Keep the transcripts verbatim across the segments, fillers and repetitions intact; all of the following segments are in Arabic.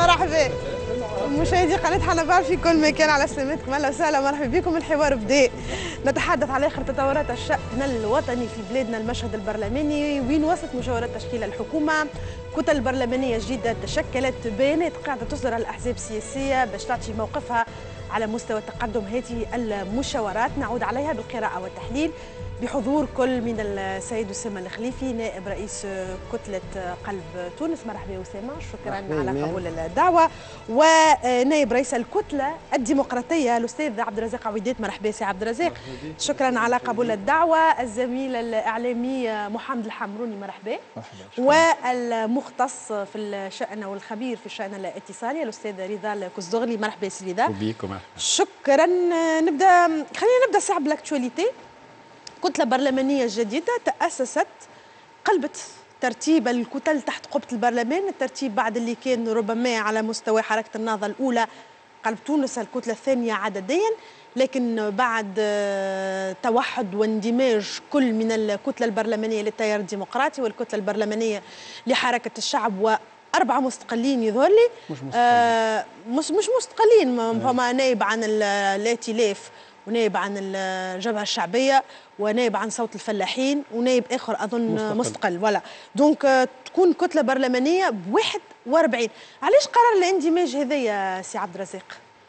مرحبا مشاهدي قناة حنبار في كل مكان، على سلامتكم، اهلا وسهلا، مرحبا بكم. الحوار بدا، نتحدث على اخر تطورات الشأن الوطني في بلادنا. المشهد البرلماني وين وصلت مشاورات تشكيل الحكومة، كتل برلمانية جديدة تشكلت، بيانات قاعدة تصدر الأحزاب السياسية باش تعطي موقفها على مستوى تقدم هذه المشاورات. نعود عليها بالقراءة والتحليل بحضور كل من السيد أسامة الخليفي نائب رئيس كتلة قلب تونس. مرحبا أسامة، شكرا على قبول الدعوة. ونائب رئيس الكتلة الديمقراطية الأستاذ عبد الرزاق عويدات. مرحبا سي عبد الرزاق، شكرا على قبول الدعوة. الزميل الإعلامي محمد الحمروني. مرحبا. والمختص في الشأن والخبير في الشأن الاتصالي الأستاذ رضا الكزدغلي. مرحبا سي رضا. وبيكم مرحبا. شكرا. نبدأ، خلينا نبدأ ساعة بالاكتواليتي. كتلة برلمانية جديدة تأسست، قلبت ترتيب الكتل تحت قبة البرلمان. الترتيب بعد اللي كان ربما على مستوى حركة النهضة الأولى قلب تونس الكتلة الثانية عدديا، لكن بعد توحد واندماج كل من الكتلة البرلمانية للتيار الديمقراطي والكتلة البرلمانية لحركة الشعب وأربعة مستقلين يظهر لي. مش مستقلين. آه مش مش مستقلين، فما نائب عن الائتلاف ونائب عن الجبهة الشعبية ونائب عن صوت الفلاحين ونائب آخر أظن مستقل, مستقل. ولا دونك تكون كتلة برلمانية ب واحد وأربعين. علاش قرر الاندماج هذا يا سي عبد الرزاق؟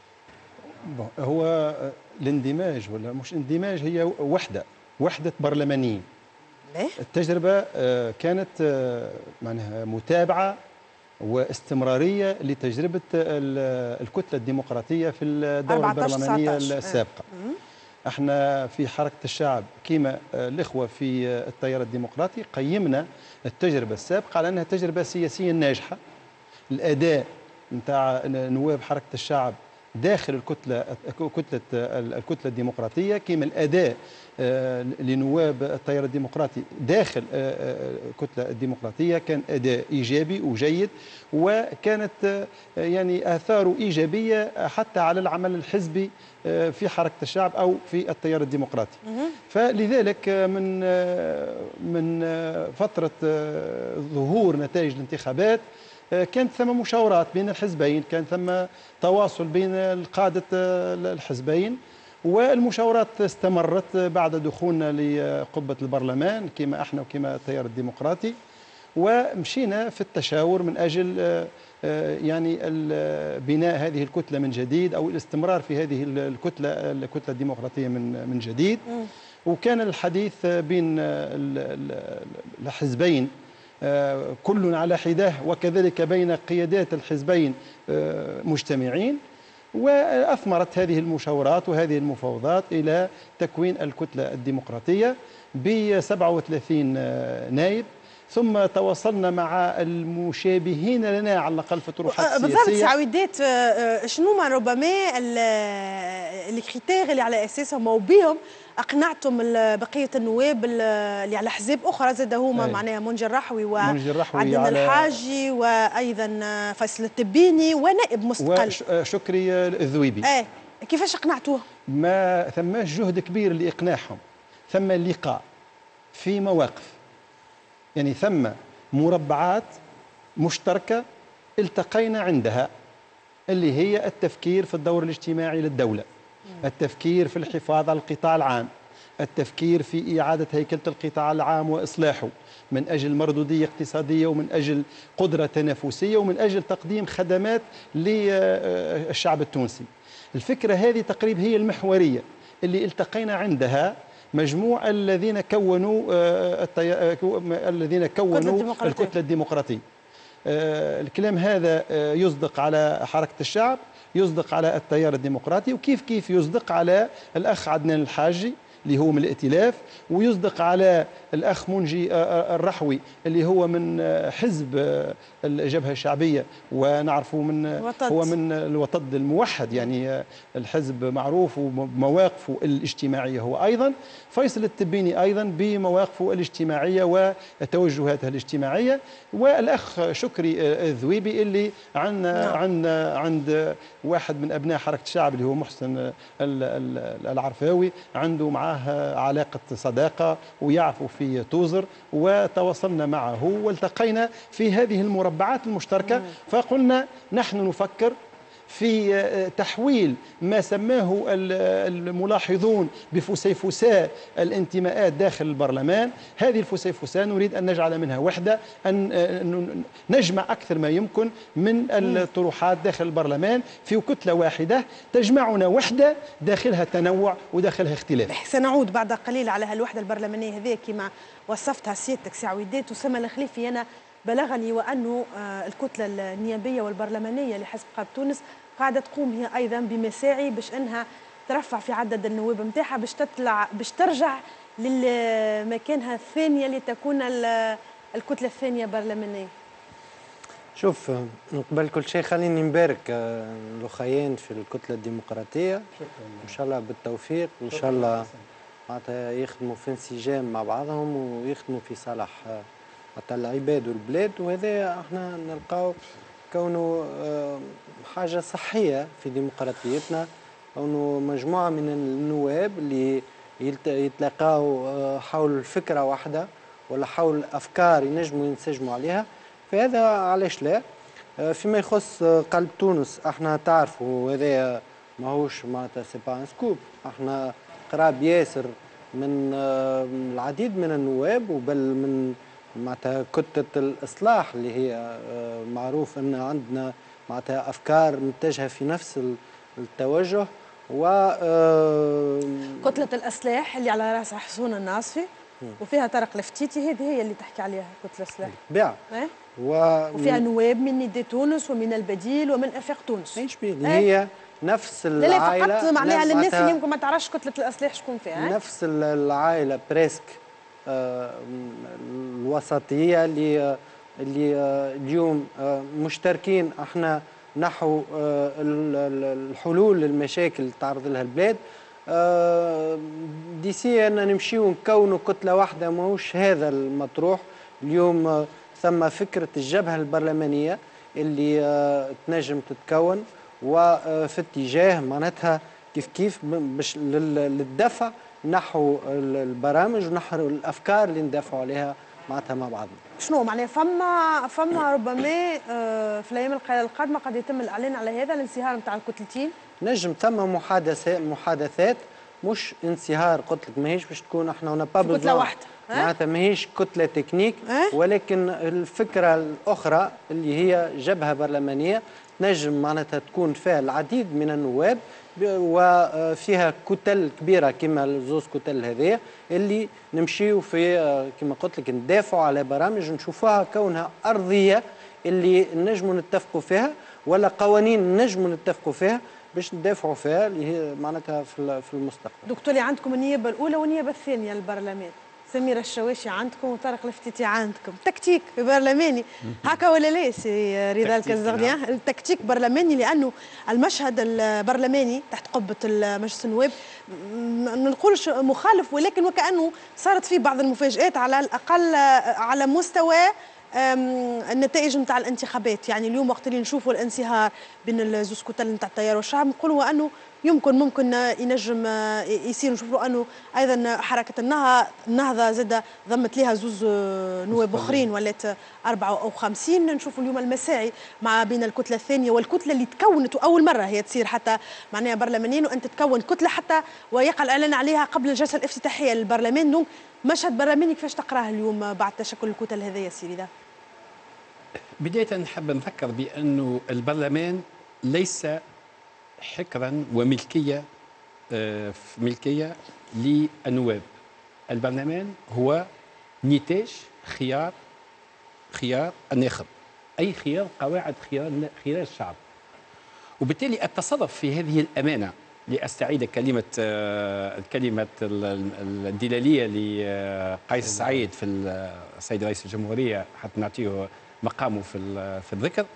هو الاندماج ولا مش اندماج، هي وحدة وحدة برلمانيين. التجربة كانت معناها متابعة واستمرارية لتجربة الكتلة الديمقراطية في الدورة البرلمانية السابقة. احنا في حركة الشعب كما الإخوة في التيار الديمقراطي قيمنا التجربة السابقة على أنها تجربة سياسية ناجحة. الأداء نتاع نواب حركة الشعب داخل الكتلة كتلة الكتلة الديمقراطية كما الأداء لنواب التيار الديمقراطي داخل الكتلة الديمقراطية كان أداء إيجابي وجيد، وكانت يعني آثاره إيجابية حتى على العمل الحزبي في حركة الشعب أو في التيار الديمقراطي. فلذلك من من فترة ظهور نتائج الانتخابات كانت ثم مشاورات بين الحزبين، كان ثم تواصل بين قادة الحزبين، والمشاورات استمرت بعد دخولنا لقبة البرلمان كما احنا وكما التيار الديمقراطي، ومشينا في التشاور من أجل يعني بناء هذه الكتلة من جديد أو الاستمرار في هذه الكتلة الكتلة الديمقراطية من من جديد. وكان الحديث بين الحزبين كل على حداه، وكذلك بين قيادات الحزبين مجتمعين، وأثمرت هذه المشاورات وهذه المفاوضات إلى تكوين الكتلة الديمقراطية ب سبعة وثلاثين نائب. ثم تواصلنا مع المشابهين لنا على الأقل في الطروحات السياسية. بالضبط عويدات، شنو ما ربما الكريتير اللي على أساسهم أو بهم أقنعتم بقية النواب اللي على أحزاب أخرى زاد هما معناها منجي الرحوي وعدنان الحاجي وأيضا فيصل التبيني ونائب مستقل وشكري الذويبي. ايه كيفاش أقنعتوهم؟ ما ثماش جهد كبير لإقناعهم، ثم اللقاء في مواقف، يعني ثم مربعات مشتركة التقينا عندها، اللي هي التفكير في الدور الاجتماعي للدولة، التفكير في الحفاظ على القطاع العام، التفكير في إعادة هيكلة القطاع العام وإصلاحه من أجل مردودية اقتصادية ومن أجل قدرة تنافسية ومن أجل تقديم خدمات للشعب التونسي. الفكرة هذه تقريبا هي المحورية اللي التقينا عندها مجموع الذين كونوا الذين كونوا الكتلة الديمقراطية. الكلام هذا يصدق على حركة الشعب، يصدق على التيار الديمقراطي، وكيف كيف يصدق على الأخ عدنان الحاجي اللي هو من الائتلاف، ويصدق على الأخ منجي الرحوي اللي هو من حزب الجبهة الشعبية ونعرفه من وطد. هو من الوطد الموحد، يعني الحزب معروف ومواقفه الاجتماعية هو أيضا. فيصل التبيني أيضا بمواقفه الاجتماعية وتوجهاته الاجتماعية، والأخ شكري الذويبي اللي عن عن عند واحد من أبناء حركة الشعب اللي هو محسن العرفاوي عنده معاه معه علاقة صداقة ويعرفوا في توزر، وتواصلنا معه والتقينا في هذه المربعات المشتركة. فقلنا نحن نفكر في تحويل ما سماه الملاحظون بفسيفساء الانتماءات داخل البرلمان. هذه الفسيفساء نريد أن نجعل منها وحدة، أن نجمع أكثر ما يمكن من الطروحات داخل البرلمان في كتلة واحدة تجمعنا وحدة داخلها تنوع وداخلها اختلاف. سنعود بعد قليل على هالوحدة البرلمانية هذه كما وصفتها سيادتك سي عويدات. أسامة الخليفي، أنا بلغني وأنه الكتلة النيابية والبرلمانية لحزب قاب تونس قاعدة تقوم هي أيضا بمساعي باش أنها ترفع في عدد النواب نتاعها باش تطلع باش ترجع لمكانها الثانية لتكون الكتلة الثانية برلمانية. شوف، قبل كل شيء خليني نبارك الأخيين في الكتلة الديمقراطية. إن شاء الله بالتوفيق، إن شاء الله معناتها يخدموا في انسجام مع بعضهم ويخدموا في صالح العباد والبلاد، وهذا احنا نلقاو كونه حاجة صحية في ديمقراطيتنا، كونه مجموعة من النواب اللي يتلاقاو حول فكرة واحدة ولا حول أفكار ينجموا ينسجموا عليها، فهذا علاش لا. فيما يخص قلب تونس، احنا تعرفوا هذا ماهوش معناتها سي با ان سكوب، احنا قراب ياسر من العديد من النواب، وبل من معناتها كتلة الإصلاح اللي هي معروف أن عندنا معناتها أفكار متجهة في نفس التوجه. و كتلة الإصلاح اللي على رأسها حسون الناصفي وفيها طارق الفتيتي، هذه هي اللي تحكي عليها كتلة الإصلاح بالطبيعة. إيه؟ و... وفيها نواب من ندي تونس ومن البديل ومن افاق تونس. ايش بيه اللي هي نفس العائله. لا لا، فقط معناها للناس اللي يمكن ما تعرفش كتله الاصلاح شكون فيها. نفس العائله بريسك آه الوسطيه اللي اللي آه اليوم آه مشتركين احنا نحو آه الحلول للمشاكل تعرض لها البلاد. آه ديسي ان نمشيو نكونوا كتله واحده، ماهوش هذا المطروح اليوم. آه ثم فكرة الجبهة البرلمانية اللي آه تنجم تتكون وفي اتجاه معناتها كيف كيف باش للدفع نحو البرامج ونحو الأفكار اللي ندافعوا عليها معناتها مع بعضنا. شنو معناها فما فما ربما آه في الأيام القادمة قد يتم الإعلان على هذا الانصهار نتاع الكتلتين؟ نجم ثم محادثات محادثات مش انصهار، قلت لك ماهيش باش تكون احنا ونا با كتلة واحدة، معناتها ماهيش كتلة تكنيك، ولكن الفكرة الأخرى اللي هي جبهة برلمانية نجم معناتها تكون فيها العديد من النواب وفيها كتل كبيرة كما الزوز كتل هذه اللي نمشيو في كما قلت لك ندافعوا على برامج نشوفوها كونها أرضية اللي نجموا نتفقوا فيها، ولا قوانين نجموا نتفقوا فيها باش ندافعوا فيها اللي هي معناتها في المستقبل. دكتوري، عندكم النيابة الأولى والنيابة الثانية للبرلمان، سميرة الشواشي عندكم وطارق الفتيتي عندكم، تكتيك برلماني هكا ولا لا سي رضا الكزغديان؟ التكتيك برلماني، لأنه المشهد البرلماني تحت قبة مجلس النواب ما نقولش مخالف، ولكن وكأنه صارت فيه بعض المفاجآت على الأقل على مستوى النتائج نتاع الانتخابات. يعني اليوم وقت اللي نشوفوا الانصهار بين الزوز كتل نتاع التيار والشعب نقولوا انه يمكن ممكن ينجم يصير. نشوفوا انه ايضا حركه النهضه النهضه زاد ضمت لها زوز نواب اخرين ولات أربعة أو خمسين. نشوفوا اليوم المساعي مع بين الكتله الثانيه والكتله اللي تكونت اول مره هي تصير حتى معناها برلمانيين، وانت تكون كتله حتى ويقع الاعلان عليها قبل الجلسه الافتتاحيه للبرلمان. دونك مشهد برلماني كيفاش تقراه اليوم بعد تشكل الكتل هذه يا سيدي؟ بداية نحب نذكر بأنه البرلمان ليس حكرا وملكية ملكية للنواب. البرلمان هو نتاج خيار خيار الناخب، أي خيار قواعد خيار خيار الشعب. وبالتالي التصرف في هذه الأمانة، لأستعيد كلمة الكلمة الدلالية لقيس سعيد في السيد رئيس الجمهورية حتى نعطيه مقامه في في الذكر،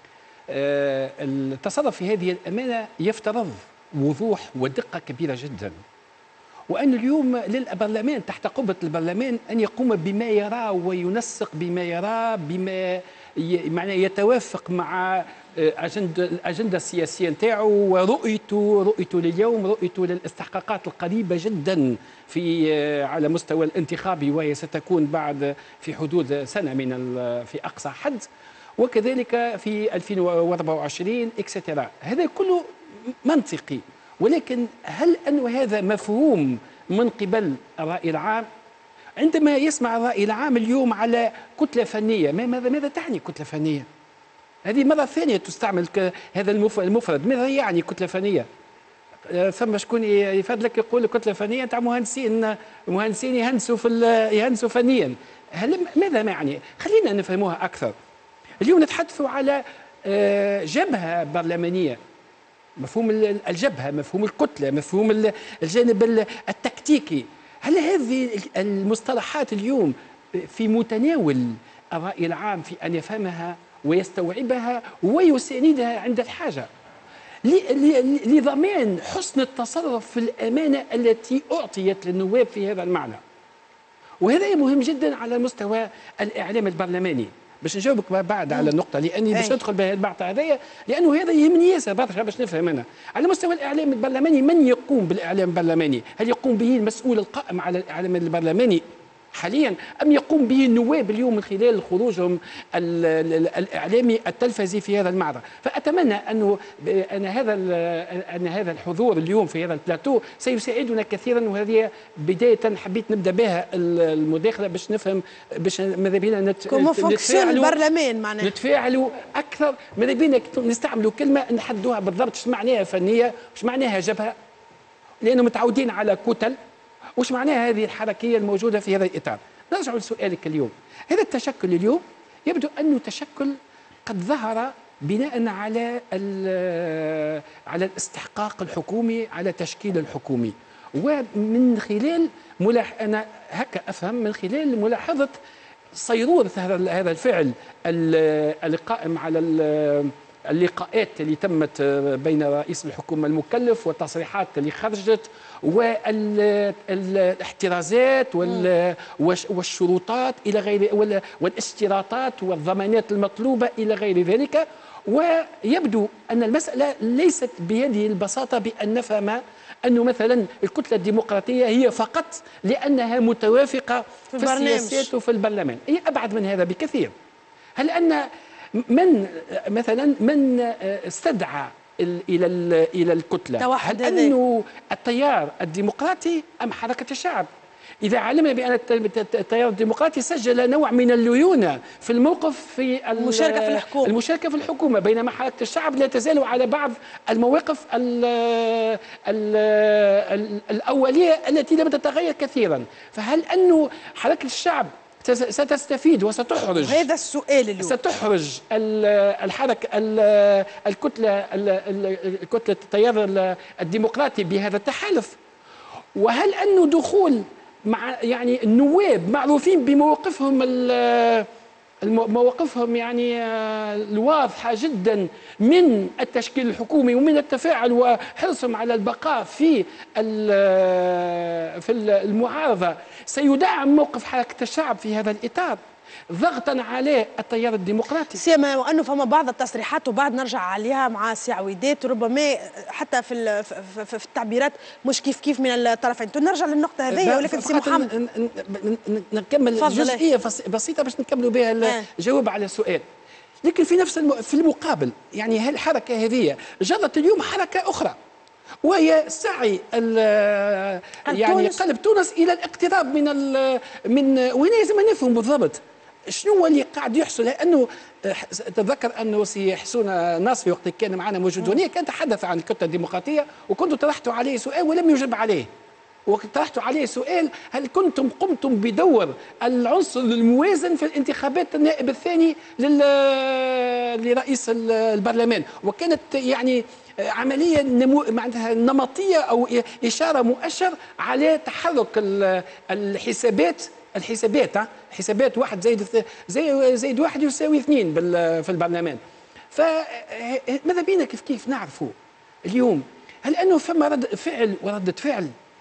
التصرف في هذه الأمانة يفترض وضوح ودقة كبيرة جدا، وأن اليوم للبرلمان تحت قبة البرلمان أن يقوم بما يرى وينسق بما يرى بما معناه يتوافق مع أجندة الأجندة السياسية نتاعو ورؤيته رؤيته لليوم، رؤيته للاستحقاقات القريبة جدا في على مستوى الانتخابي، وهي ستكون بعد في حدود سنة من في أقصى حد، وكذلك في ألفين وأربعة وعشرين إكسترا. هذا كله منطقي، ولكن هل أن هذا مفهوم من قبل الرأي العام؟ عندما يسمع الرأي العام اليوم على كتلة فنية، ماذا ماذا تعني كتلة فنية؟ هذه مرة ثانية تستعمل هذا المفرد. ماذا يعني كتلة فنية؟ ثم شكون يفضلك يقول كتلة فنية تاع مهندسين مهندسين يهندسوا في يهندسوا فنيا. هل ماذا يعني؟ خلينا نفهموها أكثر. اليوم نتحدث على جبهة برلمانية، مفهوم الجبهة، مفهوم الكتلة، مفهوم الجانب التكتيكي. هل هذه المصطلحات اليوم في متناول الرأي العام في أن يفهمها ويستوعبها ويساندها عند الحاجة لضمان حسن التصرف في الأمانة التي أعطيت للنواب في هذا المعنى؟ وهذا مهم جدا على مستوى الإعلام البرلماني. باش نجاوبك بعد على النقطة، لأني باش ندخل بهذا المقطع هذايا، لأنه هذا يهمني ياسر برشا باش نفهم أنا. على مستوى الإعلام البرلماني، من يقوم بالإعلام البرلماني؟ هل يقوم به المسؤول القائم على الإعلام البرلماني حاليا، أم يقوم به النواب اليوم من خلال خروجهم الإعلامي التلفزي في هذا المعرض؟ فأتمنى أنه أن هذا أن هذا الحضور اليوم في هذا البلاتو سيساعدنا كثيرا، وهذه بداية حبيت نبدأ بها المداخلة باش نفهم، باش ماذا بينا نتفاعلوا البرلمان معناها نتفاعلوا أكثر. ماذا بينا نستعملوا كلمة نحدوها بالضبط ايش معناها فنية، ايش معناها جبهة، لأنه متعودين على كتل. وش معناها هذه الحركية الموجودة في هذا الإطار؟ نرجع لسؤالك اليوم. هذا التشكل اليوم يبدو أنه تشكل قد ظهر بناء على على الاستحقاق الحكومي، على تشكيل الحكومي، ومن خلال ملاح أنا هكا أفهم من خلال ملاحظة صيرورة هذا هذا الفعل القائم على اللقاءات اللي تمت بين رئيس الحكومة المكلف والتصريحات اللي خرجت والاحترازات والشروطات إلى غير والاشتراطات والضمانات المطلوبة إلى غير ذلك. ويبدو أن المسألة ليست بهذه البساطة بأن نفهم أنه مثلا الكتلة الديمقراطية هي فقط لأنها متوافقة في, في السياسات وفي البرلمان. هي أبعد من هذا بكثير. هل أن من مثلا من استدعى الى الى الكتله، هل انه التيار الديمقراطي ام حركه الشعب؟ اذا علمنا بان التيار الديمقراطي سجل نوع من الليونه في الموقف في المشاركه في الحكومه المشاركه في الحكومه، بينما حركه الشعب لا تزال على بعض المواقف ال ال ال الاوليه التي لم تتغير كثيرا. فهل انه حركه الشعب ستستفيد وستحرج، هذا السؤال اليوم، ستحرج الحركة الكتلة الكتلة التيار الديمقراطي بهذا التحالف؟ وهل أنه دخول مع يعني النواب معروفين بمواقفهم مواقفهم يعني الواضحة جدا من التشكيل الحكومي ومن التفاعل وحرصهم على البقاء في في المعارضة، سيدعم موقف حركة الشعب في هذا الإطار ضغطا على التيار الديمقراطي؟ سيما وانه فما بعض التصريحات وبعد نرجع عليها مع سي عويدات، ربما حتى في في التعبيرات مش كيف كيف من الطرفين. نرجع للنقطه هذه، ولكن سي محمد نكمل جزئيه بسيطه باش نكملوا بها الجواب على السؤال. لكن في نفس في المقابل يعني هالحركه هذه جرت اليوم حركه اخرى، وهي سعي يعني قلب تونس الى الاقتراب من من وهنا لازم نفهم بالضبط شنو هو اللي قاعد يحصل. لانه تتذكر انه سي حسون ناصفي وقت كان معنا موجود هنا كان تحدث عن الكتله الديمقراطيه، وكنت طرحت عليه سؤال ولم يجب عليه. وطرحت عليه سؤال: هل كنتم قمتم بدور العنصر الموازن في الانتخابات النائب الثاني لرئيس البرلمان؟ وكانت يعني عمليه نمو معناتها نمطيه او اشاره مؤشر على تحرك الحسابات الحسابات حسابات واحد زائد زي زائد واحد يساوي اثنين في البرلمان. فماذا بينا كيف كيف نعرفوا اليوم؟ هل انه فما رد فعل وردة فعل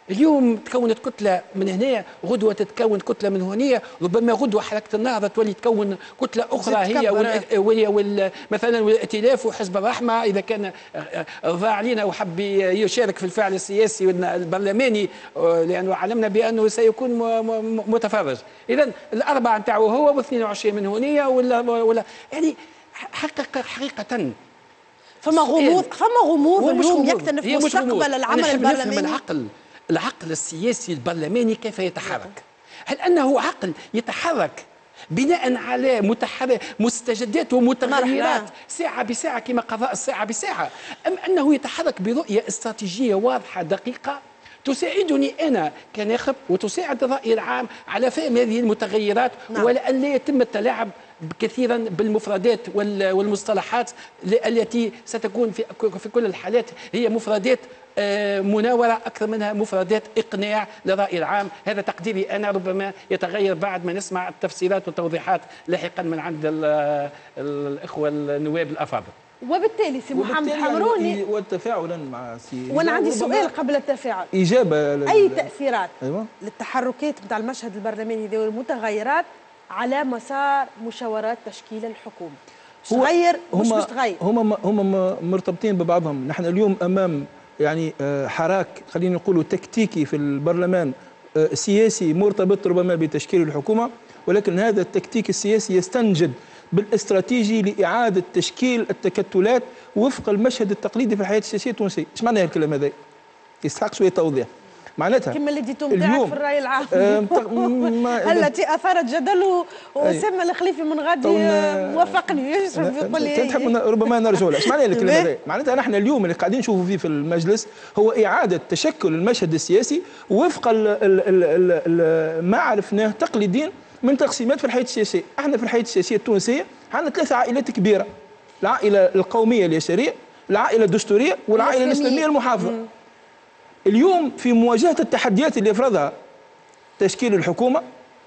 اليوم تكونت كتله من هنا، غدوه تتكون كتله من هنا، ربما غدوه حركه النهضه تولي تكون كتله اخرى هي وهي وال مثلا والائتلاف وحزب الرحمه اذا كان رضى علينا وحب يشارك في الفعل السياسي البرلماني، لانه علمنا بانه سيكون متفرج. اذا الاربعه نتاعو هو واثنين وعشرين من هنا ولا ولا يعني حقيقه حقيقه فما غموض فما غموض اليوم يكتنف مستقبل العمل البرلماني. العقل العقل السياسي البرلماني كيف يتحرك؟ هل انه عقل يتحرك بناء على متحرك مستجدات ومتغيرات ساعه بساعه كما قضاء الساعه بساعه، ام انه يتحرك برؤيه استراتيجيه واضحه دقيقه تساعدني انا كناخب وتساعد الراي العام على فهم هذه المتغيرات؟ نعم. ولا ان لا يتم التلاعب كثيرا بالمفردات والمصطلحات التي ستكون في في كل الحالات هي مفردات مناورة أكثر منها مفردات إقناع للرأي العام. هذا تقديري أنا، ربما يتغير بعد ما نسمع التفسيرات والتوضيحات لاحقا من عند الإخوة النواب الأفاضل. وبالتالي سي محمد حمروني وتفاعلا مع سي وانا عندي سؤال قبل التفاعل، إجابة لل... أي تأثيرات أيوة؟ للتحركات نتاع المشهد البرلماني ذوي المتغيرات على مسار مشاورات تشكيل الحكومة؟ تغير مش مش تغير؟ هم هم مرتبطين ببعضهم. نحن اليوم أمام يعني حراك خلينا نقولوا تكتيكي في البرلمان سياسي مرتبط ربما بتشكيل الحكومة، ولكن هذا التكتيك السياسي يستنجد بالاستراتيجي لإعادة تشكيل التكتلات وفق المشهد التقليدي في الحياة السياسية التونسية. ايش معنى الكلام هذا؟ يستحق شوية توضيح. معناتها كما اللي ديتو نتاعك في الراي العام التي اثارت جدل وسمى الخليفي من غادي وافقني يقول لي تحب ربما نرجع له. ايش معنى الكلمه هذه؟ معناتها نحن اليوم اللي قاعدين نشوفوا فيه في المجلس هو اعاده تشكل المشهد السياسي وفق ال ال ال ال ما عرفناه تقليديا من تقسيمات في الحياه السياسيه. احنا في الحياه السياسيه التونسيه عندنا ثلاث عائلات كبيره: العائله القوميه اليساريه، العائله الدستوريه، والعائله الاسلاميه المحافظه. اليوم في مواجهة التحديات اللي يفرضها تشكيل الحكومة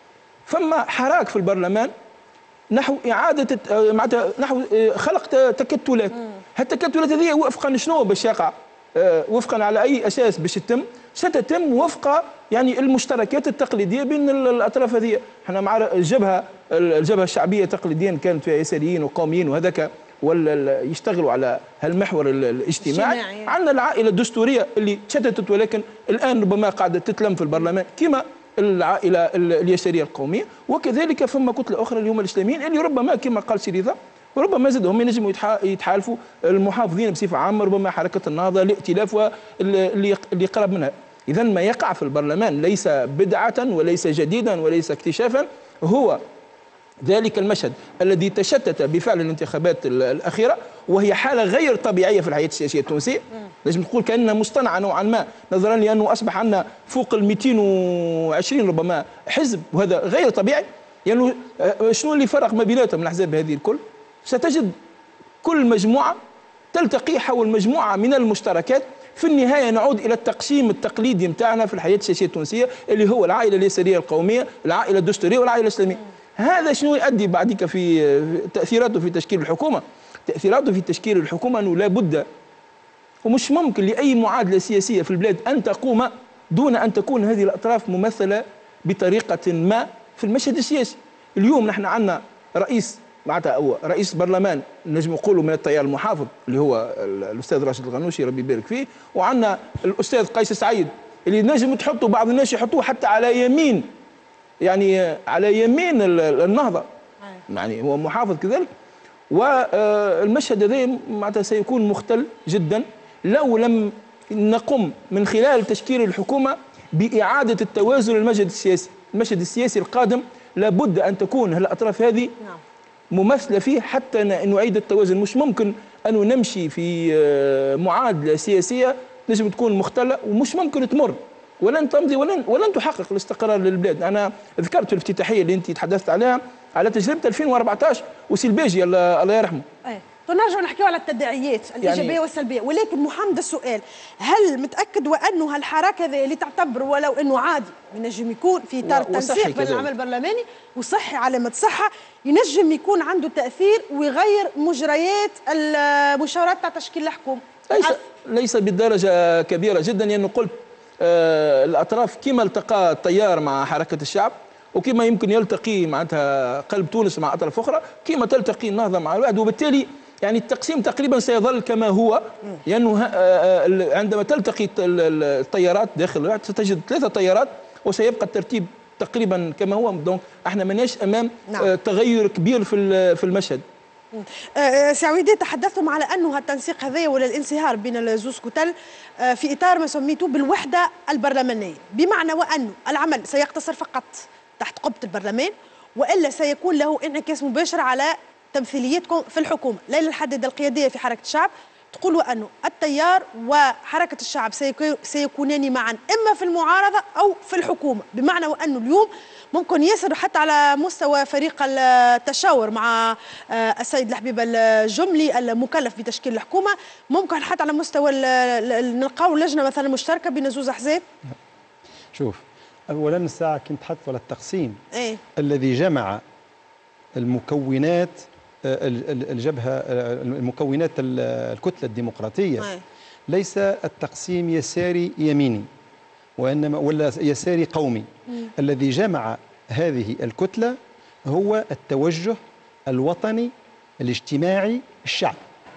فما حراك في البرلمان نحو إعادة معناتها نحو خلق تكتلات. هالتكتلات هذه وفقا شنو باش يقع؟ وفقا على أي أساس باش تتم؟ ستتم وفق يعني المشتركات التقليدية بين الأطراف هذه. احنا مع الجبهة الجبهة الشعبية تقليديا كانت فيها يساريين وقوميين وهذاك ولا يشتغلوا على هالمحور الاجتماعي. عندنا العائله الدستوريه اللي تشتتت ولكن الان ربما قاعده تتلم في البرلمان كما العائله اليساريه القوميه، وكذلك فما كتله اخرى اللي هم الاسلاميين اللي ربما كما قال سي رضا ربما زادهم ينجموا يتحالفوا المحافظين بصفه عامه، ربما حركه النهضه، الائتلاف واللي اللي قرب منها. اذا ما يقع في البرلمان ليس بدعه وليس جديدا وليس اكتشافا، هو ذلك المشهد الذي تشتت بفعل الانتخابات الأخيرة، وهي حالة غير طبيعية في الحياة السياسية التونسية. لازم نقول كأنها مصطنعة نوعا ما، نظرا لأنه أصبح عندنا فوق ال مئتين وعشرين ربما حزب، وهذا غير طبيعي. يعني شنو اللي فرق ما بيناتهم الأحزاب هذه الكل؟ ستجد كل مجموعة تلتقي حول مجموعة من المشتركات. في النهاية نعود إلى التقسيم التقليدي متاعنا في الحياة السياسية التونسية اللي هو العائلة اليسارية القومية، العائلة الدستورية، والعائلة الإسلامية. هذا شنو يؤدي بعدك في تأثيراته في تشكيل الحكومة؟ تأثيراته في تشكيل الحكومة أنه لابد ومش ممكن لأي معادلة سياسية في البلاد أن تقوم دون أن تكون هذه الأطراف ممثلة بطريقة ما في المشهد السياسي. اليوم نحن عندنا رئيس معناتها أو رئيس برلمان نجم نقولوا من التيار المحافظ اللي هو الأستاذ راشد الغنوشي ربي يبارك فيه، وعندنا الأستاذ قيس سعيد اللي نجم تحطوا بعض الناس يحطوه حتى على يمين يعني على يمين النهضة، يعني هو محافظ كذلك. والمشهد هذا معناتها سيكون مختل جدا لو لم نقم من خلال تشكيل الحكومة بإعادة التوازن للمشهد السياسي. المشهد السياسي القادم لابد أن تكون الأطراف هذه ممثلة فيه حتى نعيد التوازن. مش ممكن أن نمشي في معادلة سياسية نجم تكون مختلة ومش ممكن تمر ولن تمضي ولن ولن تحقق الاستقرار للبلاد. انا ذكرت الافتتاحيه اللي انت تحدثت عليها على تجربه ألفين وأربعطاش وسي الباجي الله يرحمه. ايه نرجع نحكيو على التداعيات الايجابيه يعني والسلبيه، ولكن محمد السؤال، هل متاكد وانه هالحراك هذا اللي تعتبر ولو انه عادي ينجم يكون في اطار تنسيق بين العمل البرلماني وصحي علامه صحه، ينجم يكون عنده تاثير ويغير مجريات المشاورات تاع تشكيل الحكومه؟ ليس ليس بالدرجه كبيره جدا، لانه يعني قلت آه الاطراف كما التقى التيار مع حركه الشعب وكما يمكن يلتقي معناتها قلب تونس مع اطراف اخرى كما تلتقي النهضه مع الوحد، وبالتالي يعني التقسيم تقريبا سيظل كما هو، لانه يعني عندما تلتقي التيارات داخل الوحد ستجد ثلاثه تيارات وسيبقى الترتيب تقريبا كما هو. دونك احنا ماناش امام نعم. تغير كبير في في المشهد. سي عويدي، تحدثتم على انه التنسيق هذايا ولا الانصهار بين الزوز كتل في اطار ما سميتوه بالوحده البرلمانيه، بمعنى وانه العمل سيقتصر فقط تحت قبه البرلمان والا سيكون له انعكاس مباشر على تمثيليتكم في الحكومه. ليلى الحداد القياديه في حركه الشعب تقول انه التيار وحركه الشعب سيكونان معا اما في المعارضه او في الحكومه، بمعنى وانه اليوم ممكن يصل حتى على مستوى فريق التشاور مع السيد الحبيب الجملي المكلف بتشكيل الحكومه، ممكن حتى على مستوى نلقاو لجنه مثلا مشتركه بين زوز احزاب. شوف، اولا الساعه كنت تحدث على التقسيم ايه؟ الذي جمع المكونات الجبهه المكونات الكتله الديمقراطيه ايه؟ ليس التقسيم يساري يميني وانما ولا يساري قومي. مم. الذي جمع هذه الكتله هو التوجه الوطني الاجتماعي الشعبي،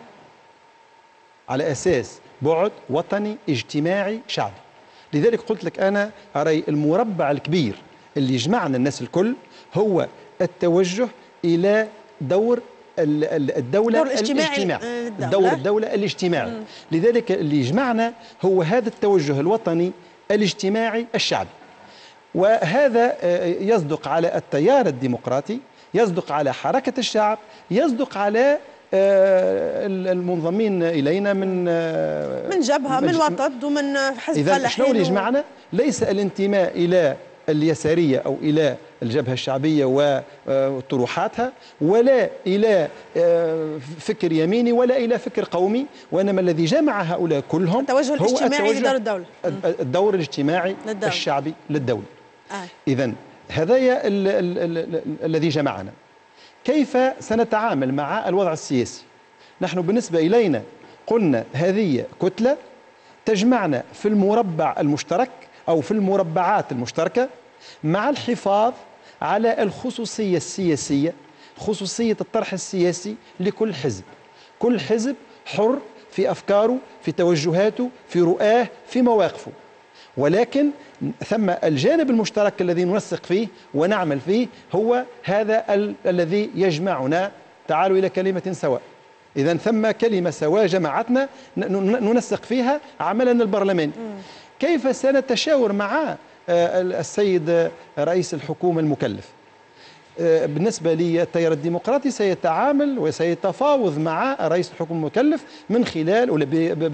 على اساس بعد وطني اجتماعي شعبي. لذلك قلت لك انا ارى المربع الكبير اللي يجمعنا الناس الكل هو التوجه الى دور الدولة الاجتماعي، الاجتماعي. دور الدولة الاجتماعي. مم. لذلك اللي يجمعنا هو هذا التوجه الوطني الاجتماعي الشعبي، وهذا يصدق على التيار الديمقراطي، يصدق على حركة الشعب، يصدق على المنضمين إلينا من من جبهة من وطد ومن حزب فلاحين. إذا شنو اللي و... يجمعنا؟ ليس الانتماء إلى اليسارية أو إلى الجبهة الشعبية وطروحاتها، ولا إلى فكر يميني ولا إلى فكر قومي، وإنما الذي جمع هؤلاء كلهم التوجه هو الاجتماعي التوجه لدور الدولة، الدور الاجتماعي للدولة. الشعبي للدولة. آه. إذا هذايا الذي جمعنا. كيف سنتعامل مع الوضع السياسي؟ نحن بالنسبة إلينا قلنا هذه كتلة تجمعنا في المربع المشترك أو في المربعات المشتركة، مع الحفاظ على الخصوصية السياسية، خصوصية الطرح السياسي لكل حزب. كل حزب حر في أفكاره، في توجهاته، في رؤاه، في مواقفه، ولكن ثم الجانب المشترك الذي ننسق فيه ونعمل فيه هو هذا ال الذي يجمعنا. تعالوا إلى كلمة سواء. إذا ثم كلمة سواء جمعتنا ننسق فيها عملنا البرلماني. كيف سنتشاور مع السيد رئيس الحكومة المكلف؟ بالنسبة للتيار الديمقراطي سيتعامل وسيتفاوض مع رئيس الحكومة المكلف من خلال ولا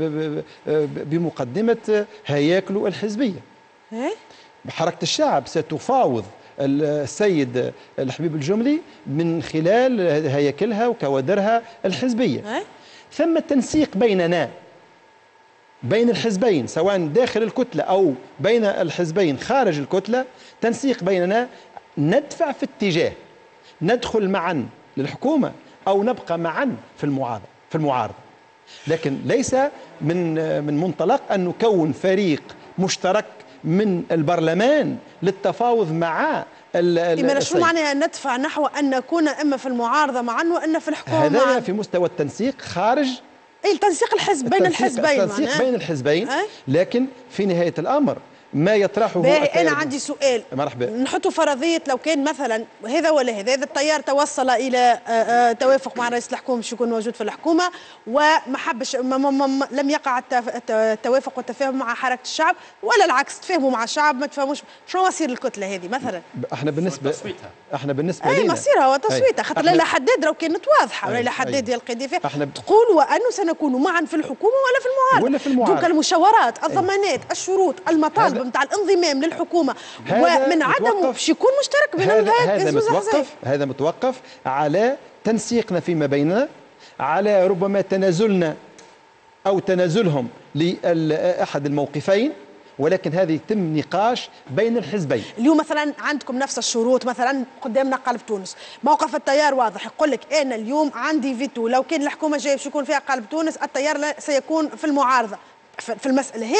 بمقدمة هياكله الحزبية. حركة الشعب ستفاوض السيد الحبيب الجملي من خلال هياكلها وكوادرها الحزبية. ثم التنسيق بيننا بين الحزبين سواء داخل الكتلة أو بين الحزبين خارج الكتلة، تنسيق بيننا ندفع في اتجاه ندخل معا للحكومة أو نبقى معا في المعارضة في المعارضة لكن ليس من من منطلق أن نكون فريق مشترك من البرلمان للتفاوض مع إما شو معناها ندفع نحو أن نكون إما في المعارضة معا وإن في الحكومة هذا معا؟ في مستوى التنسيق خارج اي التنسيق الحزب بين الحزبين، التنسيق بين الحزبين. لكن في نهاية الأمر ما يطرحه باهي. أنا عندي سؤال، مرحبا، نحطوا فرضية لو كان مثلا هذا ولا هذا، إذا التيار توصل إلى توافق مع رئيس الحكومة باش يكون موجود في الحكومة وما حبش ما ما ما لم يقع التوافق والتفاهم مع حركة الشعب، ولا العكس تفاهموا مع الشعب ما تفهموش، شنو مصير الكتلة هذه مثلا؟ احنا بالنسبة احنا بالنسبة اي مصيرها وتصويتها، خاطر ليلى حداد لو كانت واضحة، ليلى حداد هي القيادية فيها تقول وأنه سنكون معا في الحكومة ولا في المعارضة، ولا في المعارضة. دوك المشاورات، الضمانات، الشروط، المطالب نتاع الانضمام للحكومة ومن عدمه باش يكون مشترك بين هذا متوقف هذا متوقف على تنسيقنا فيما بيننا، على ربما تنازلنا أو تنازلهم لأحد الموقفين، ولكن هذه يتم نقاش بين الحزبين. اليوم مثلا عندكم نفس الشروط، مثلا قدامنا قلب تونس، موقف التيار واضح يقول لك انا اليوم عندي فيتو، لو كان الحكومه جايه باش يكون فيها قلب تونس التيار سيكون في المعارضه في المساله هذه،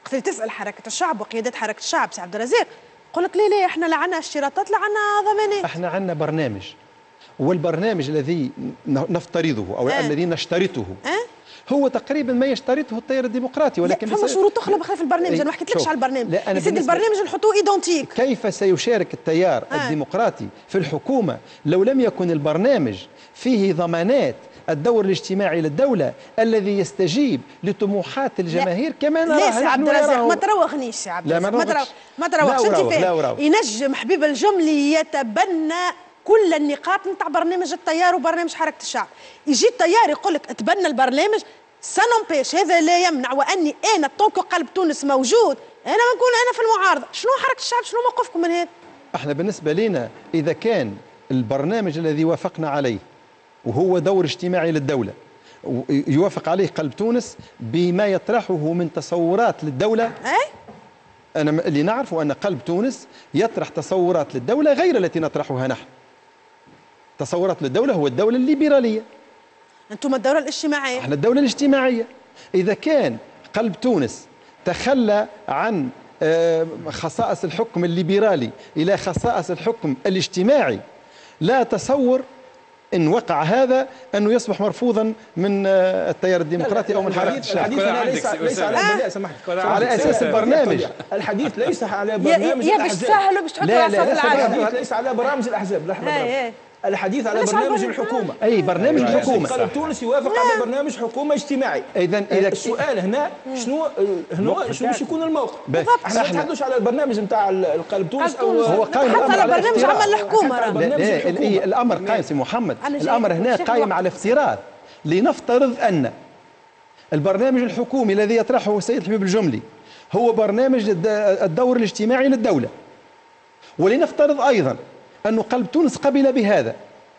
وقت اللي تسال حركه الشعب وقيادات حركه الشعب سي عبد الرزاق يقول لك لا لا احنا لا عندنا اشتراطات لا عندنا ضمانات. احنا عندنا برنامج، والبرنامج الذي نفترضه او آه. الذي نشترطه آه؟ هو تقريبا ما يشترطه التيار الديمقراطي، ولكن فما شروط اخرى بخلاف البرنامج. انا ما حكيتلكش شوف. على البرنامج لا، أنا يا سيدي بالنسبة البرنامج نحطوه ايدونتيك. كيف سيشارك التيار آه. الديمقراطي في الحكومة لو لم يكن البرنامج فيه ضمانات الدور الاجتماعي للدولة الذي يستجيب لطموحات الجماهير كما نراها لا سي عبد نحن الرزاق نراه. ما تروغنيش سي عبد لا، ما الرزاق ما نروغش. تروغ ما تروغش. لا انت أروغ، لا فاهم أروغ. ينجم حبيب الجملي يتبنى كل النقاط نتاع برنامج التيار وبرنامج حركه الشعب. يجي التيار يقول لك اتبنى البرنامج سانومبيش، هذا لا يمنع واني انا طونكو قلب تونس موجود انا ما نكون انا في المعارضه. شنو حركه الشعب شنو موقفكم من هذا؟ احنا بالنسبة لنا إذا كان البرنامج الذي وافقنا عليه وهو دور اجتماعي للدولة يوافق عليه قلب تونس بما يطرحه من تصورات للدولة. اي أنا اللي نعرفه أن قلب تونس يطرح تصورات للدولة غير التي نطرحها نحن. تصورات للدولة هو الدولة الليبرالية، انتم الدوله الاجتماعيه. احنا الدولة الاجتماعية. إذا كان قلب تونس تخلى عن آه، خصائص الحكم الليبرالي إلى خصائص الحكم الاجتماعي، لا تصور إن وقع هذا أنه يصبح مرفوضا من آه، التيار الديمقراطي أو من حركة الشعب. الحديث هنا ليس ليس على بداية سمحت على أساس البرنامج. الحديث ليس على يا برنامج يا باش الأحزاب. تسهلوا باش تحطوا لا، على لا، صوت ليس العالم. الحديث ليس على برامج الأحزاب. لحظة اي برامج. اي الحديث على ليش على برنامج البرنامج؟ الحكومة. أي برنامج الحكومة. قلب تونس يوافق على برنامج حكومة اجتماعي. إذا إذا السؤال هنا شنو هنا شنو باش يكون الموقف؟ بالضبط. احنا ما نتحدثوش على البرنامج نتاع القلب تونس او هو قائم حتى الأمر على على برنامج افتراض. عمل الحكومه حتى راه. لا، برنامج لا، الحكومة. ال- الامر قائم سي محمد، أنا جاي الامر هنا شيخ قائم محمد. على افتراض. لنفترض ان البرنامج الحكومي الذي يطرحه السيد حبيب الجملي هو برنامج الد- الدور الاجتماعي للدوله، ولنفترض ايضا ان قلب تونس قبل بهذا،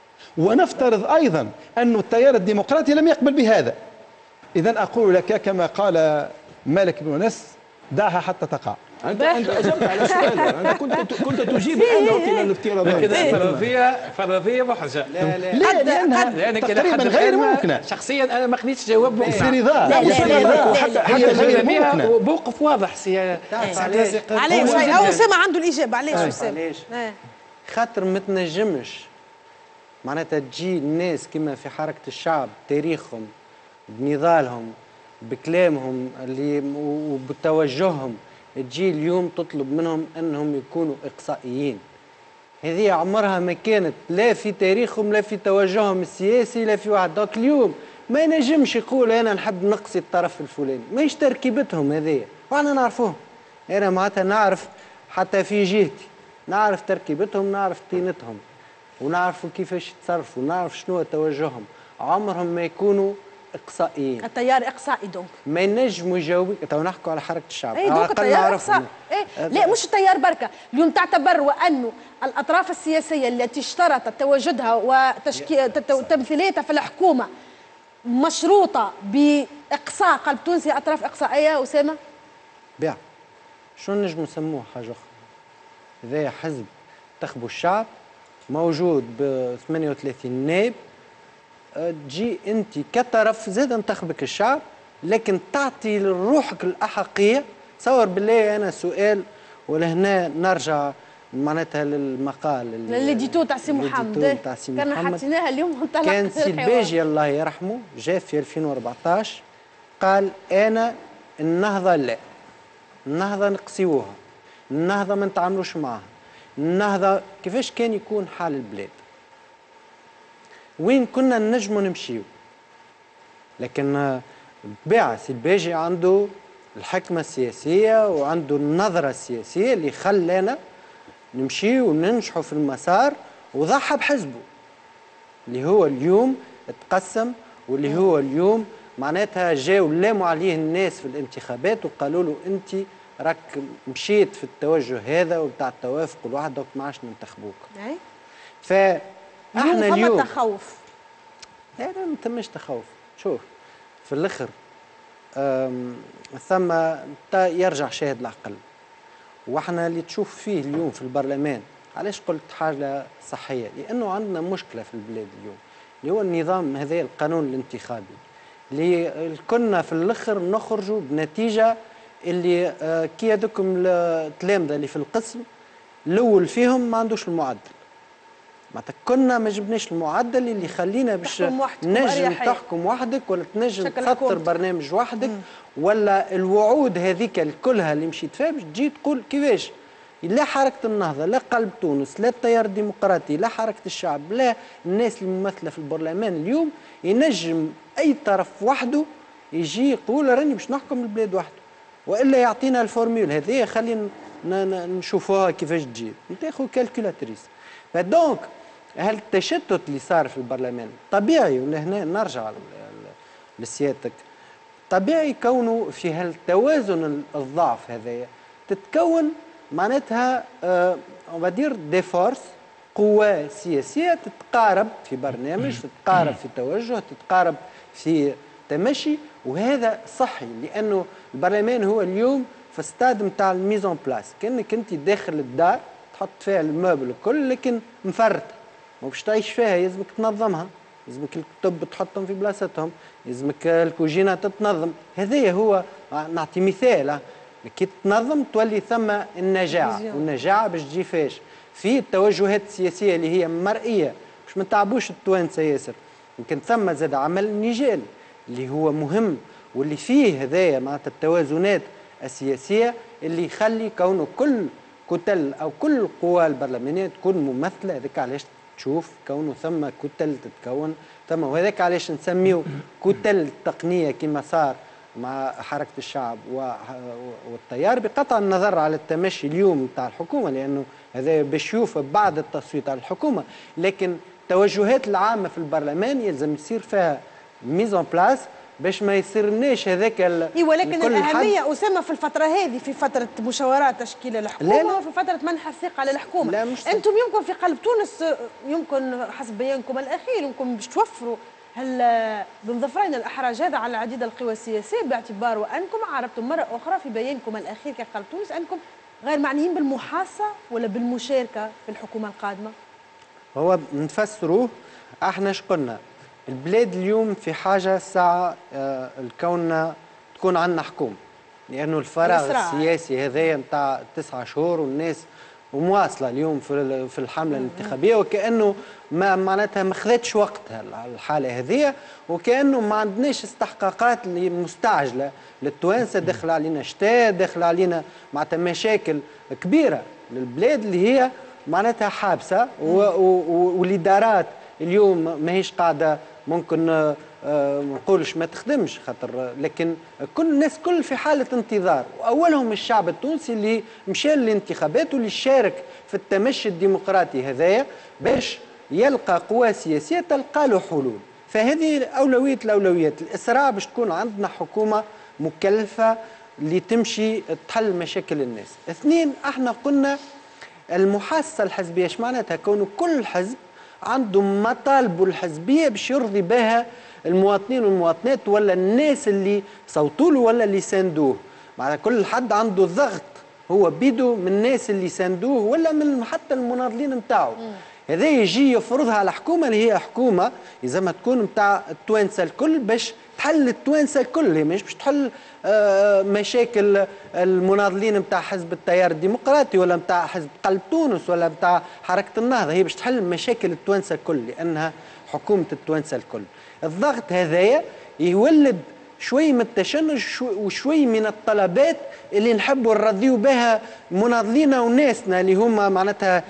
ونفترض ايضا ان التيار الديمقراطي لم يقبل بهذا. اذا اقول لك كما قال مالك بن انس: دعها حتى تقع. انت انت اجبت على سؤال. انت كنت كنت تجيب الان الى الافتراضات. كذا فرضيه فرضيه محرجه. لا لا لا، لانها لأن كده تقريبا حد غير الآن ممكنه. شخصيا انا ما خديتش جواب مقنع. افتراضات. لا، لا، لا، افتراضات. لا، حتى لا. حتى هي غير غير بها ممكنه. موقف واضح سي تعرف سعد علاش؟ رزق. علاش هو هاي جداً. او اسامه عنده الاجابه علاش آه. اسامه؟ علاش؟ آه. خاطر ما تنجمش معناتها تجي الناس كما في حركة الشعب تاريخهم بنضالهم بكلامهم اللي وبتوجههم، تجي اليوم تطلب منهم انهم يكونوا اقصائيين. هذه عمرها ما كانت لا في تاريخهم لا في توجههم السياسي لا في واحد. دوك اليوم ما ينجمش يقول انا نحب نقصي الطرف الفلاني، ماهيش تركيبتهم هذيا، وانا نعرفوهم. انا معناتها نعرف حتى في جهتي نعرف تركيبتهم، نعرف طينتهم، ونعرفوا كيفاش يتصرفوا، ونعرف شنو توجههم. عمرهم ما يكونوا اقصائيين. التيار اقصائي دونك. ما ينجموا يجاوبوا. تو نحكوا على حركه الشعب. اي على دوك الأقل التيار نعرفهم. اقصائي. إيه؟ لا مش التيار بركه، اليوم تعتبر وانه الاطراف السياسيه التي اشترطت تواجدها وتمثيليتها في الحكومه مشروطه باقصاء قلب تونسي اطراف اقصائيه. اسامه بيع شنو نجموا نسموه حاجه اخرى؟ هذا حزب انتخبوا الشعب موجود ب ثمانية وثلاثين نائب. تجي انت كطرف زاد انتخبك الشعب، لكن تعطي لروحك الاحقيه. تصور بالله انا سؤال، ولهنا نرجع معناتها للمقال اللي ديتو تاع سي محمد تاع سي كان محمد. حطيناها اليوم وانطلق كان سي الباجي الله يرحمه جاء في ألفين وأربعطاش قال انا النهضه لا، النهضه نقصيوها، النهضه ما نتعاملوش معها، النهضه كيفاش كان يكون حال البلاد، وين كنا نجموا نمشيو. لكن بالطبيعه سي الباجي عنده الحكمه السياسيه وعنده النظره السياسيه اللي خلانا نمشيو وننجحوا في المسار، وضحى بحزبه اللي هو اليوم تقسم، واللي هو اليوم معناتها جاوا لاموا عليه الناس في الانتخابات وقالوا له انت راك مشيت في التوجه هذا وبتاع التوافق والوحده ما عادش ننتخبوك. اي فاحنا اليوم فما تخوف. لا لا ما تمش تخوف. شوف في الاخر ثم يرجع شاهد العقل، واحنا اللي تشوف فيه اليوم في البرلمان. علاش قلت حاجه صحيه؟ لانه عندنا مشكله في البلاد اليوم اللي هو النظام هذا القانون الانتخابي اللي كنا في الاخر نخرجوا بنتيجه اللي آه كي هذوكم التلامذه اللي في القسم الاول فيهم ما عندوش المعدل. معناتها كنا ما جبناش المعدل اللي يخلينا باش نجم تحكم وحدك ولا تنجم تخطر برنامج وحدك، مم. ولا الوعود هذيك كلها اللي مشيت فيها باش تجي تقول كيفاش لا حركه النهضه لا قلب تونس لا التيار الديمقراطي لا حركه الشعب لا الناس الممثله في البرلمان اليوم ينجم اي طرف وحده يجي يقول راني باش نحكم البلاد وحده، والا يعطينا الفورميول هذه خلينا نشوفوها كيفاش تجي نتاخذ كالكولاتريس. فدونك هل التشتت اللي صار في البرلمان طبيعي، ولهنا نرجع لسيادتك، طبيعي كونه في هالتوازن الضعف هذايا تتكون معناتها اون دي فورس قوى سياسيه تتقارب في برنامج، تتقارب في توجه، تتقارب في تمشي، وهذا صحي لانه البرلمان هو اليوم في استاد نتاع الميزون بلاس، كانك انت داخل الدار تحط فيها الموبل الكل لكن مفرطه ما باش تعيش فيها، يلزمك تنظمها، يلزمك الكتب تحطهم في بلاصتهم، يلزمك الكوجينه تتنظم. هذايا هو نعطي مثال، كي تنظم تولي ثم النجاعه، والنجاعه باش تجي فاش؟ في التوجهات السياسيه اللي هي مرئيه باش ما تعبوش التوانسه ياسر. يمكن ثم زاد عمل نيجال اللي هو مهم واللي فيه هذايا معناتها التوازنات السياسيه اللي يخلي كونه كل كتل او كل القوى البرلمانيه تكون ممثله. هذاك علاش تشوف كونه ثم كتل تتكون ثم، وهذاك علاش نسميه كتل تقنيه كما صار مع حركه الشعب والتيار، بقطع النظر على التمشي اليوم نتاع الحكومه لانه هذا باش يوفى بعد التصويت على الحكومه، لكن التوجهات العامه في البرلمان يلزم يصير فيها ميزون بلاس باش ما يصيرناش هذاك اي، ولكن الاهميه اسامه في الفتره هذه في فتره مشاورات تشكيل الحكومه لا لا. وفي فتره منح الثقه على الحكومه. انتم يمكن في قلب تونس يمكن حسب بيانكم الاخير يمكن باش توفروا هل ضمن ظفرين الاحراج هذا على العديد القوى السياسيه، باعتبار وانكم عرفتم مره اخرى في بيانكم الاخير كقلب تونس انكم غير معنيين بالمحاصه ولا بالمشاركه في الحكومه القادمه. هو نفسروه احنا شقلنا البلاد اليوم في حاجه ساعه آه الكون تكون عندنا حكومه، لانه الفراغ السياسي هذايا نتاع تسعة شهور والناس ومواصله اليوم في في الحمله الانتخابيه وكانه ما معناتها ما خذتش وقتها الحاله هذه، وكانه ما عندناش استحقاقات اللي مستعجله للتوانسه، دخل علينا شتاء، دخل علينا معناتها مشاكل كبيره للبلاد اللي هي معناتها حابسه، والادارات اليوم ماهيش قاعده ممكن ما نقولش ما تخدمش خاطر، لكن كل الناس كل في حاله انتظار، واولهم الشعب التونسي اللي مشى للانتخابات واللي شارك في التمشي الديمقراطي هذايا باش يلقى قوى سياسيه تلقى له حلول. فهذه اولويه الاولويات، الاسراع باش تكون عندنا حكومه مكلفه اللي تمشي تحل مشاكل الناس. اثنين، احنا قلنا المحاسه الحزبيه، ايش معناتها؟ كونه كل حزب عنده مطالبه الحزبيه باش يرضي بها المواطنين والمواطنات ولا الناس اللي صوتوا له ولا اللي ساندوه، معناتها كل حد عنده ضغط هو بيده من الناس اللي ساندوه ولا من حتى المناضلين نتاعو. هذا يجي يفرضها على حكومه اللي هي حكومه لازمها تكون نتاع التوانسه الكل باش تحل التوانسه الكل، هي مش باش تحل مشاكل المناضلين نتاع حزب التيار الديمقراطي ولا نتاع حزب قلب تونس ولا نتاع حركه النهضه، هي باش تحل مشاكل التوانسه الكل لانها حكومه التوانسه الكل. الضغط هذايا يولد شوي من التشنج وشوي من الطلبات اللي نحبوا نرضيو بها مناضلينا وناسنا اللي هما معناتها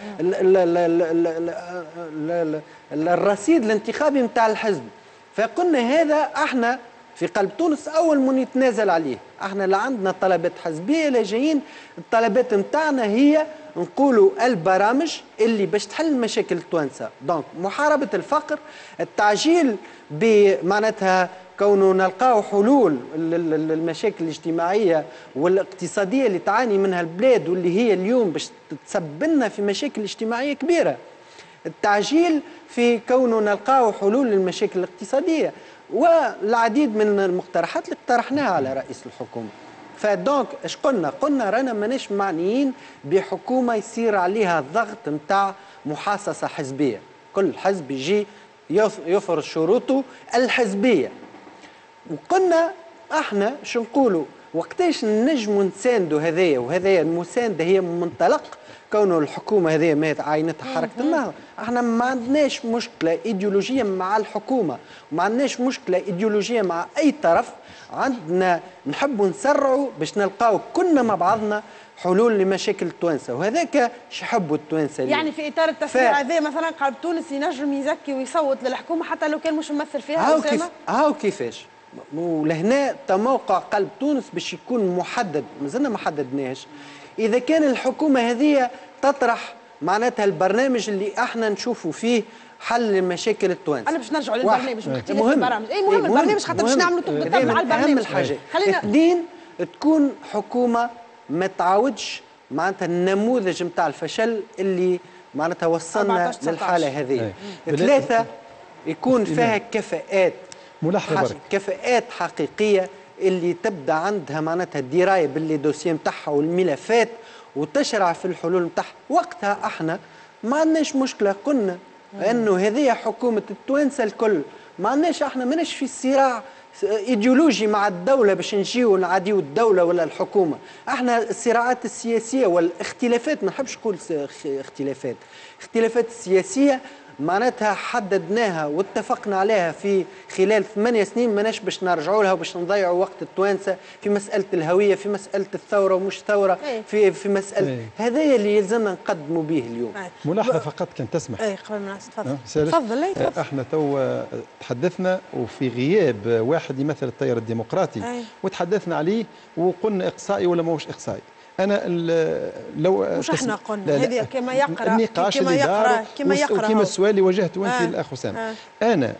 الرصيد الانتخابي نتاع الحزب. فقلنا هذا احنا في قلب تونس اول من يتنازل عليه، احنا لا عندنا طلبات حزبيه لا جايين، الطلبات نتاعنا هي نقولوا البرامج اللي باش تحل مشاكل التوانسه، دونك محاربه الفقر، التعجيل بمعناتها كونه نلقاو حلول للمشاكل الاجتماعيه والاقتصاديه اللي تعاني منها البلاد واللي هي اليوم باش تسبب لنا في مشاكل اجتماعيه كبيره. التعجيل في كونه نلقاو حلول للمشاكل الاقتصاديه والعديد من المقترحات اللي اقترحناها على رئيس الحكومه. فدونك اش قلنا؟ قلنا رانا ماناش معنيين بحكومه يصير عليها الضغط نتاع محاصصه حزبيه، كل حزب يجي يفرض شروطه الحزبيه. وقلنا احنا شو نقولوا؟ وقتاش نجموا نساندوا هذايا، وهذايا المسانده هي من منطلق كونه الحكومه هذه ما عينتها حركه النهضه. احنا ما عندناش مشكله ايديولوجيه مع الحكومه، وما عندناش مشكله ايديولوجيه مع اي طرف، عندنا نحبوا نسرعوا باش نلقاو كلنا مع بعضنا حلول لمشاكل التوانسه، وهذاك يحبوا التوانسه. يعني في اطار التسريع هذا ف... مثلا قلب تونس ينجم يزكي ويصوت للحكومه حتى لو كان مش ممثل فيها. هاو كيف هاو كيفاش ولهنا موقع قلب تونس باش يكون محدد، مازلنا ما حددناش. اذا كان الحكومه هذه تطرح معناتها البرنامج اللي احنا نشوفوا فيه حل لمشاكل التوانسه. انا باش نرجعوا للبرنامج باختلاف مهم. البرامج، اي مهم, مهم البرنامج خاطر باش نعملوا بالطبع على البرنامج. اهم الحاجات. خلينا اثنين، تكون حكومه ما تعاودش معناتها النموذج نتاع الفشل اللي معناتها وصلنا للحاله هذه. ثلاثه، يكون فيها كفاءات ملاحظه كفاءات حقيقيه اللي تبدا عندها معناتها الدرايه باللي دوسيه نتاعها والملفات وتشرع في الحلول نتاعها. وقتها احنا ما عندناش مشكله، قلنا انه هذه حكومه التوانسه الكل، ما عندناش احنا ماناش في صراع ايديولوجي مع الدوله باش نجيو نعاديو الدوله ولا الحكومه. احنا الصراعات السياسيه والاختلافات، ما نحبش نقول اختلافات، اختلافات السياسيه معناتها حددناها واتفقنا عليها في خلال ثمانية سنين، ماناش باش نرجعوا لها وباش نضيعوا وقت التوانسه في مساله الهويه، في مساله الثوره ومش ثوره، في في مساله هذايا اللي يلزمنا نقدموا به اليوم. ملاحظه فقط كان تسمح. اي قبل ما تفضل تفضل. احنا تو تحدثنا وفي غياب واحد يمثل التيار الديمقراطي أي. وتحدثنا عليه وقلنا اقصائي ولا ماهوش اقصائي. انا لو مش احنا قلنا هذه كما يقرا النقاش كما يقرا كما يقرا وكما السؤال اللي واجهته انت للاخ اسامه. آه. انا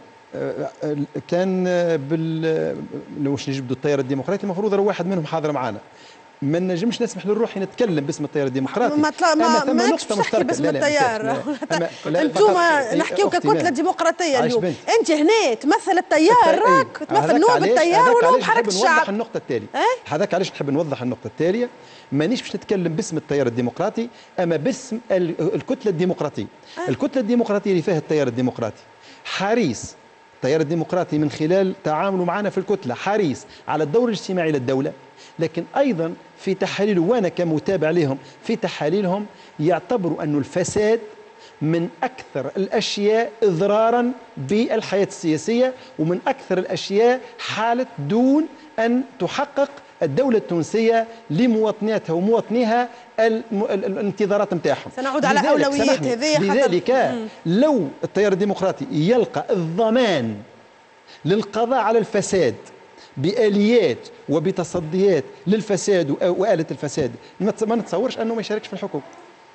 كان بال لو باش نجبدوا التيار الديمقراطي المفروض راه واحد منهم حاضر معنا. ما نجمش نسمح لروحي نتكلم باسم التيار الديمقراطي. ما طلع ما ماكش تحكي باسم التيار. انتم نحكيو ككتله ديمقراطيه اليوم، انت هنا تمثل التيار، راك تمثل نواب التيار ونواب حركه الشعب. نوضح النقطه التاليه، هذاك علاش نحب نوضح النقطه التاليه. مانيش باش نتكلم باسم التيار الديمقراطي، اما باسم الكتله الديمقراطيه. الكتله الديمقراطيه اللي فيها التيار الديمقراطي حريص، التيار الديمقراطي من خلال تعامله معنا في الكتله حريص على الدور الاجتماعي للدوله، لكن ايضا في تحاليله وانا كمتابع لهم في تحاليلهم يعتبروا أن الفساد من أكثر الأشياء إضرارا بالحياة السياسية، ومن أكثر الأشياء حالة دون أن تحقق الدولة التونسية لمواطناتها ومواطنيها الانتظارات نتاعهم. سنعود على أولويات هذه. لذلك لو التيار الديمقراطي يلقى الضمان للقضاء على الفساد بآليات وبتصديات للفساد وآلة الفساد، ما نتصورش أنه ما يشاركش في الحكم.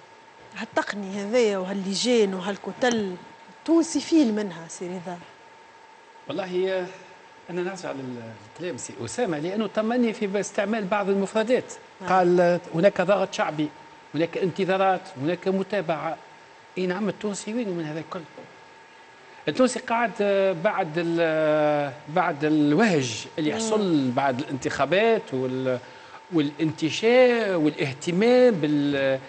هالتقنية هذيا وهاللجان وهالكتل التونسي فين منها سي رضا؟ والله أنا نرجع للكلام سي أسامة، لأنه طمني في استعمال بعض المفردات. قال هناك ضغط شعبي، هناك انتظارات، هناك متابعة. اي نعم، التونسي وين من هذا الكل؟ التونسي قاعد بعد بعد الوهج اللي يحصل بعد الانتخابات وال والانتشاء والاهتمام بال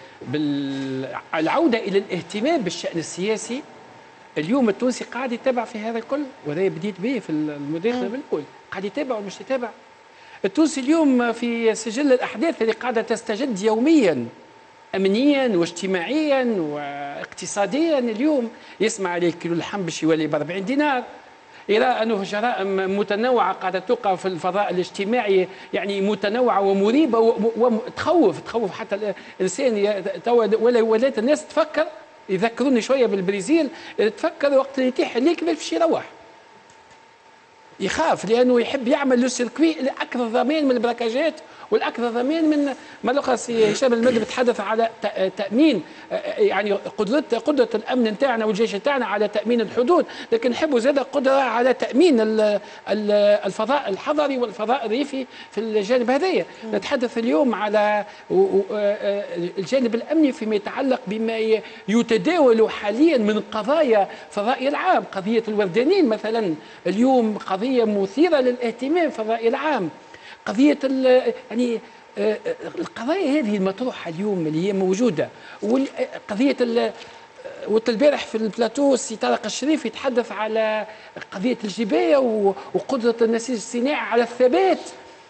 بالعودة إلى الاهتمام بالشأن السياسي. اليوم التونسي قاعد يتابع في هذا الكل، وهذا بديت به في المداخلة بالأول، قاعد يتابع ومش يتابع. التونسي اليوم في سجل الأحداث اللي قاعدة تستجد يوميا أمنيا واجتماعيا واقتصاديا. اليوم يسمع عليه كيلو اللحم باش يولي ب أربعين دينار، يرى أنه جرائم متنوعة قاعدة تقع في الفضاء الاجتماعي، يعني متنوعة ومريبة وتخوف تخوف حتى الإنسان. ولا ولات الناس تفكر، يذكروني شوية بالبرازيل، تفكر وقت اللي يتيح عليه كيفاش باش يروح، يخاف لأنه يحب يعمل لو سيركوي لأكثر ضمان من البراكاجات والاكثر ضمان من ما لقى سي هشام المدني بيتحدث على تامين، يعني قدره قدره الامن نتاعنا والجيش نتاعنا على تامين الحدود، لكن نحبوا زاد قدره على تامين الفضاء الحضري والفضاء الريفي في الجانب هذايا. نتحدث اليوم على الجانب الامني فيما يتعلق بما يتداول حاليا من قضايا فضائي العام. قضيه الوردانين مثلا اليوم قضيه مثيره للاهتمام في الراي العام. قضية يعني القضايا هذه المطروحة اليوم اللي هي موجودة، وقضية قلت البارح في البلاتو السي طارق الشريف يتحدث على قضية الجباية وقدرة النسيج الصناعي على الثبات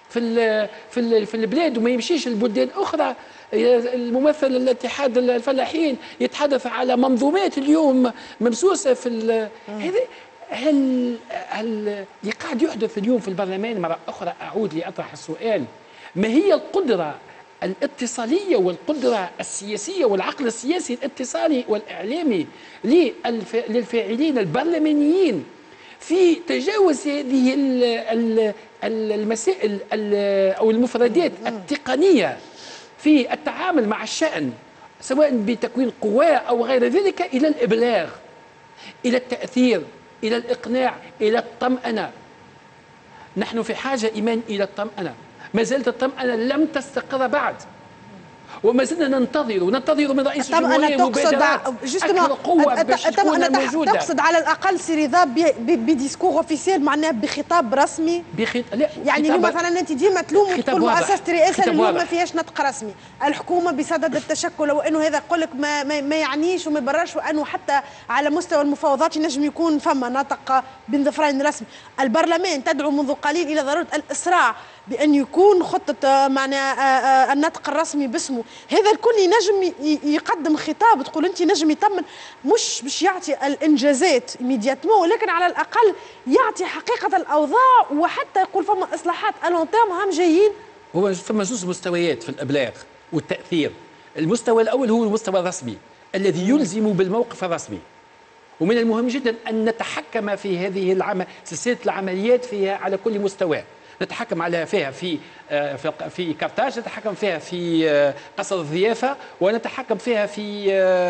في ال في ال في البلاد وما يمشيش البلدان اخرى. الممثل الاتحاد الفلاحين يتحدث على منظومات اليوم ممسوسه في هذا. هل هل اللي قاعد يحدث اليوم في البرلمان مره اخرى اعود لاطرح السؤال: ما هي القدره الاتصاليه والقدره السياسيه والعقل السياسي الاتصالي والاعلامي للفاعلين البرلمانيين في تجاوز هذه المسائل او المفردات التقنيه في التعامل مع الشأن، سواء بتكوين قواه او غير ذلك، الى الابلاغ، الى التاثير، الى الاقناع، الى الطمأنه. نحن في حاجه ايمان الى الطمأنه، ما زالت الطمأنه لم تستقر بعد، وما زلنا ننتظر وننتظر من رئيس الجمهوريه مبادرات اكثر قوه باش تكون موجوده. تقصد على الاقل سي رضا بديسكور اوفيسيال، معناها بخطاب رسمي. بخط... لا يعني مثلا انت ديما تلوم وتقول مؤسسه الرئاسه اليوم ما فيهاش نطق رسمي، الحكومه بصدد التشكل، وانه هذا يقول لك ما, ما, ما يعنيش وما يبررش، وانه حتى على مستوى المفاوضات ينجم يكون فما نطق بين ظفرين رسمي. البرلمان تدعو منذ قليل الى ضروره الاسراع بان يكون خطه معناها النطق الرسمي باسمه. هذا الكل ينجم يقدم خطاب تقول انت نجم يطمن، مش باش يعطي الانجازات ايميدياتمون، ولكن على الاقل يعطي حقيقه الاوضاع، وحتى يقول فما اصلاحات الون تيرم هم جايين. هو فما زوج مستويات في الابلاغ والتاثير. المستوى الاول هو المستوى الرسمي الذي يلزم بالموقف الرسمي، ومن المهم جدا ان نتحكم في هذه العمل سلسله العمليات فيها على كل مستوى. نتحكم عليها فيها في في كارتاج، نتحكم فيها في قصر الضيافه، ونتحكم فيها في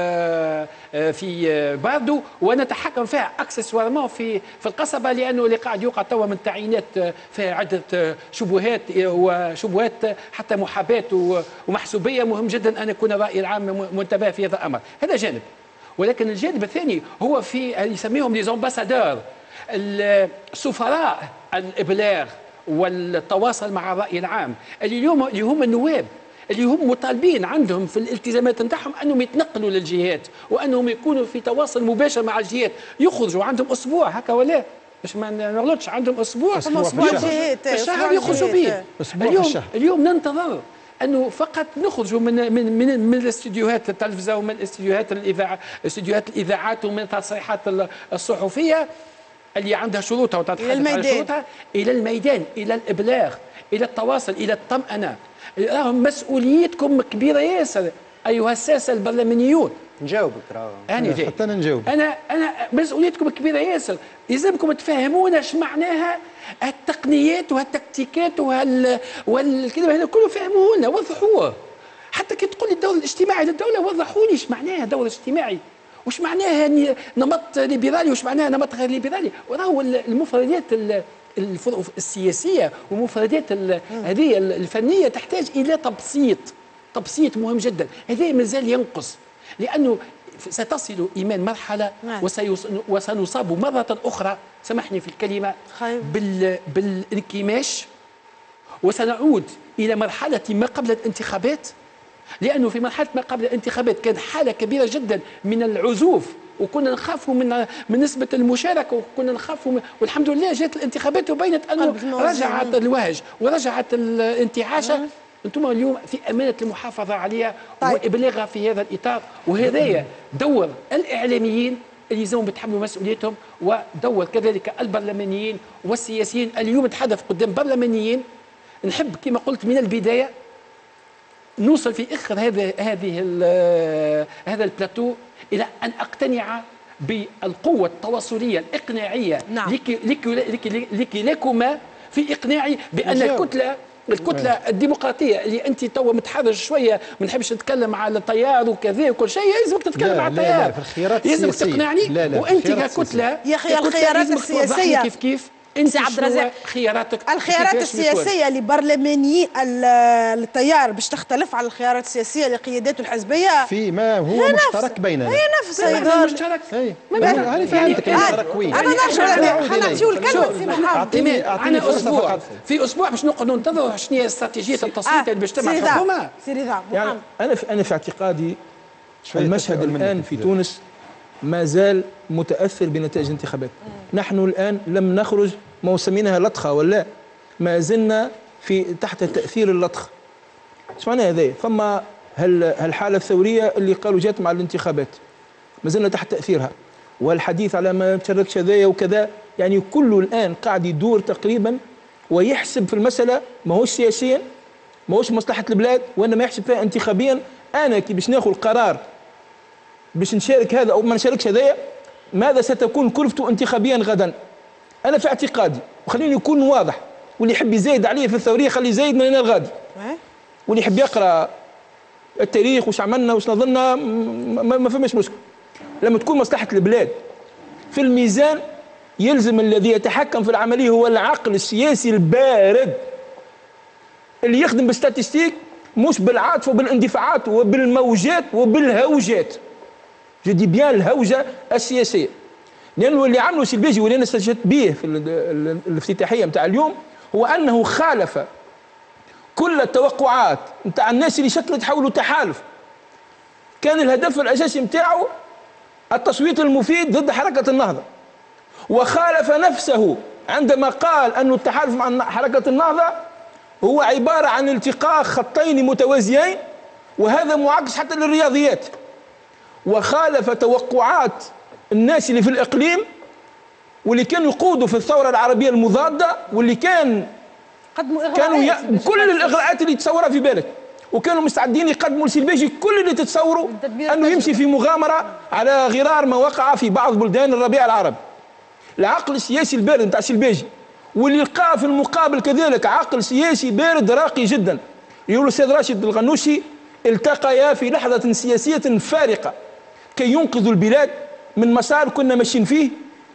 في باردو، ونتحكم فيها اكسسوارمون في في القصبه، لانه اللي قاعد يوقع توا من تعيينات فيها عده شبهات وشبهات حتى محاباه ومحسوبيه. مهم جدا ان يكون الراي العام منتبه في هذا الامر. هذا جانب، ولكن الجانب الثاني هو في يسميهم لي زامباسادور، السفراء الابلاغ والتواصل مع الرأي العام، اللي اليوم اللي هم النواب، اللي هم مطالبين عندهم في الالتزامات نتاعهم انهم يتنقلوا للجهات، وانهم يكونوا في تواصل مباشر مع الجهات، يخرجوا عندهم اسبوع هكا ولا باش ما نغلطش، عندهم اسبوع اسبوع في الجهات الشهر يخرجوا به. اليوم اليوم ننتظر انه فقط نخرجوا من من من, من الاستديوهات التلفزه ومن الاستديوهات الاذاعه استديوهات الاذاعات ومن التصريحات الصحفيه اللي عندها شروطها وتتحدث على شروطها، الى الميدان، الى الابلاغ، الى التواصل، الى الطمأنه. راهم مسؤوليتكم كبيره ياسر ايها الساسه البرلمانيون. نجاوبك راهو انا جاي حتى انا نجاوب. انا انا مسؤوليتكم كبيره ياسر، يلزمكم تفهمونا اش معناها التقنيات وهالتكتيكات وهال والكلام هذا كله، فهموه لنا وضحوه. حتى كي تقول لي الدور الاجتماعي للدوله، وضحوا لي ايش معناها دور اجتماعي، وش معناها نمط ليبرالي وش معناها نمط غير ليبرالي. وراهو المفردات السياسيه والمفردات هذه الفنيه تحتاج الى تبسيط، تبسيط مهم جدا. هذا مازال ينقص، لانه ستصل ايمان مرحله وسنصاب مره اخرى، سامحني في الكلمه، بال بالانكماش، وسنعود الى مرحله ما قبل الانتخابات، لأنه في مرحلة ما قبل الانتخابات كان حالة كبيرة جدا من العزوف، وكنا نخافوا من من نسبة المشاركة، وكنا نخافوا من، والحمد لله جات الانتخابات وبينت أنه رجعت الوهج ورجعت الانتعاشة. أنتم اليوم في أمانة المحافظة عليها وإبلاغها في هذا الإطار، وهذايا دور الإعلاميين اللي يلزمهم يتحملوا مسؤوليتهم، ودور كذلك البرلمانيين والسياسيين. اليوم نتحدث قدام برلمانيين، نحب كما قلت من البداية نوصل في اخر هذا هذه هذا البلاتو الى ان اقتنع بالقوه التواصليه الاقناعيه. نعم. لكلاكما في اقناعي بان الكتله الكتله الديمقراطيه اللي انت تو متحرج شويه، ما نحبش نتكلم على التيار وكذا وكل شيء، لازمك تتكلم على التيار. لا لا في الخيارات السياسيه لازمك تقنعني. لا لا وانت ككتله يا اخي الخيارات السياسيه كيف كيف انت عبد الرزاق خياراتك الخيارات السياسيه لبرلمانيي التيار باش تختلف على الخيارات السياسيه لقياداته الحزبيه في ما هو مشترك بيننا. هي نفسها مشترك. انا فهمتك المشترك وين. انا نرجع حنعطيو الكلمه في محاضره. اعطيني اسبوع في اسبوع باش نقعدوا ننتظروا شنو هي استراتيجيه التصويت اللي باش تجمع الحكومه. سي رضا يعني انا في انا في اعتقادي المشهد الان في تونس ما زال متاثر بنتائج الانتخابات. نحن الان لم نخرج موسمينها لطخه ولا ما زلنا في تحت تاثير اللطخ. ايش معناها هذايا؟ فما هالحاله الثوريه اللي قالوا جات مع الانتخابات ما زلنا تحت تاثيرها، والحديث على ما تشاركش هذايا وكذا، يعني كله الان قاعد يدور تقريبا ويحسب في المساله، ماهوش سياسيا ماهوش مصلحه البلاد، وانما يحسب فيها انتخابيا. انا كي باش ناخذ قرار باش نشارك هذا او ما نشاركش هذايا، ماذا ستكون كلفته انتخابيا غدا؟ انا في اعتقادي، وخليني يكون واضح، واللي يحب يزايد عليه في الثوريه خليه يزايد من هنا الغادي، واللي يحب يقرا التاريخ وش عملنا وش نظلنا ما, ما فماش مشكل. لما تكون مصلحه البلاد في الميزان، يلزم الذي يتحكم في العمليه هو العقل السياسي البارد اللي يخدم بالستاتستيك، مش بالعاطفه وبالاندفاعات وبالموجات وبالهوجات. جدي بيان الهوجه السياسيه، لانه اللي عمله سيلبيجي واللي انا استشهدت به في الافتتاحيه نتاع اليوم هو انه خالف كل التوقعات نتاع الناس اللي شكلت حوله تحالف. كان الهدف الاساسي نتاعو التصويت المفيد ضد حركه النهضه، وخالف نفسه عندما قال أن التحالف مع حركه النهضه هو عباره عن التقاء خطين متوازيين، وهذا معاكس حتى للرياضيات. وخالف توقعات الناس اللي في الإقليم واللي كانوا يقودوا في الثورة العربية المضادة، واللي كان قدموا كانوا ي... كل الإغراءات الإغراءات اللي تصورها في بالك، وكانوا مستعدين يقدموا لسيلبيجي كل اللي تتصوروا أنه يمشي في مغامرة على غرار ما وقع في بعض بلدان الربيع العربي. العقل السياسي البارد نتاع سيلبيجي واللي لقاه في المقابل كذلك عقل سياسي بارد راقي جدا. يقول السيد راشد الغنوشي التقيا في لحظة سياسية فارقة كي ينقذوا البلاد من مسار كنا ماشيين فيه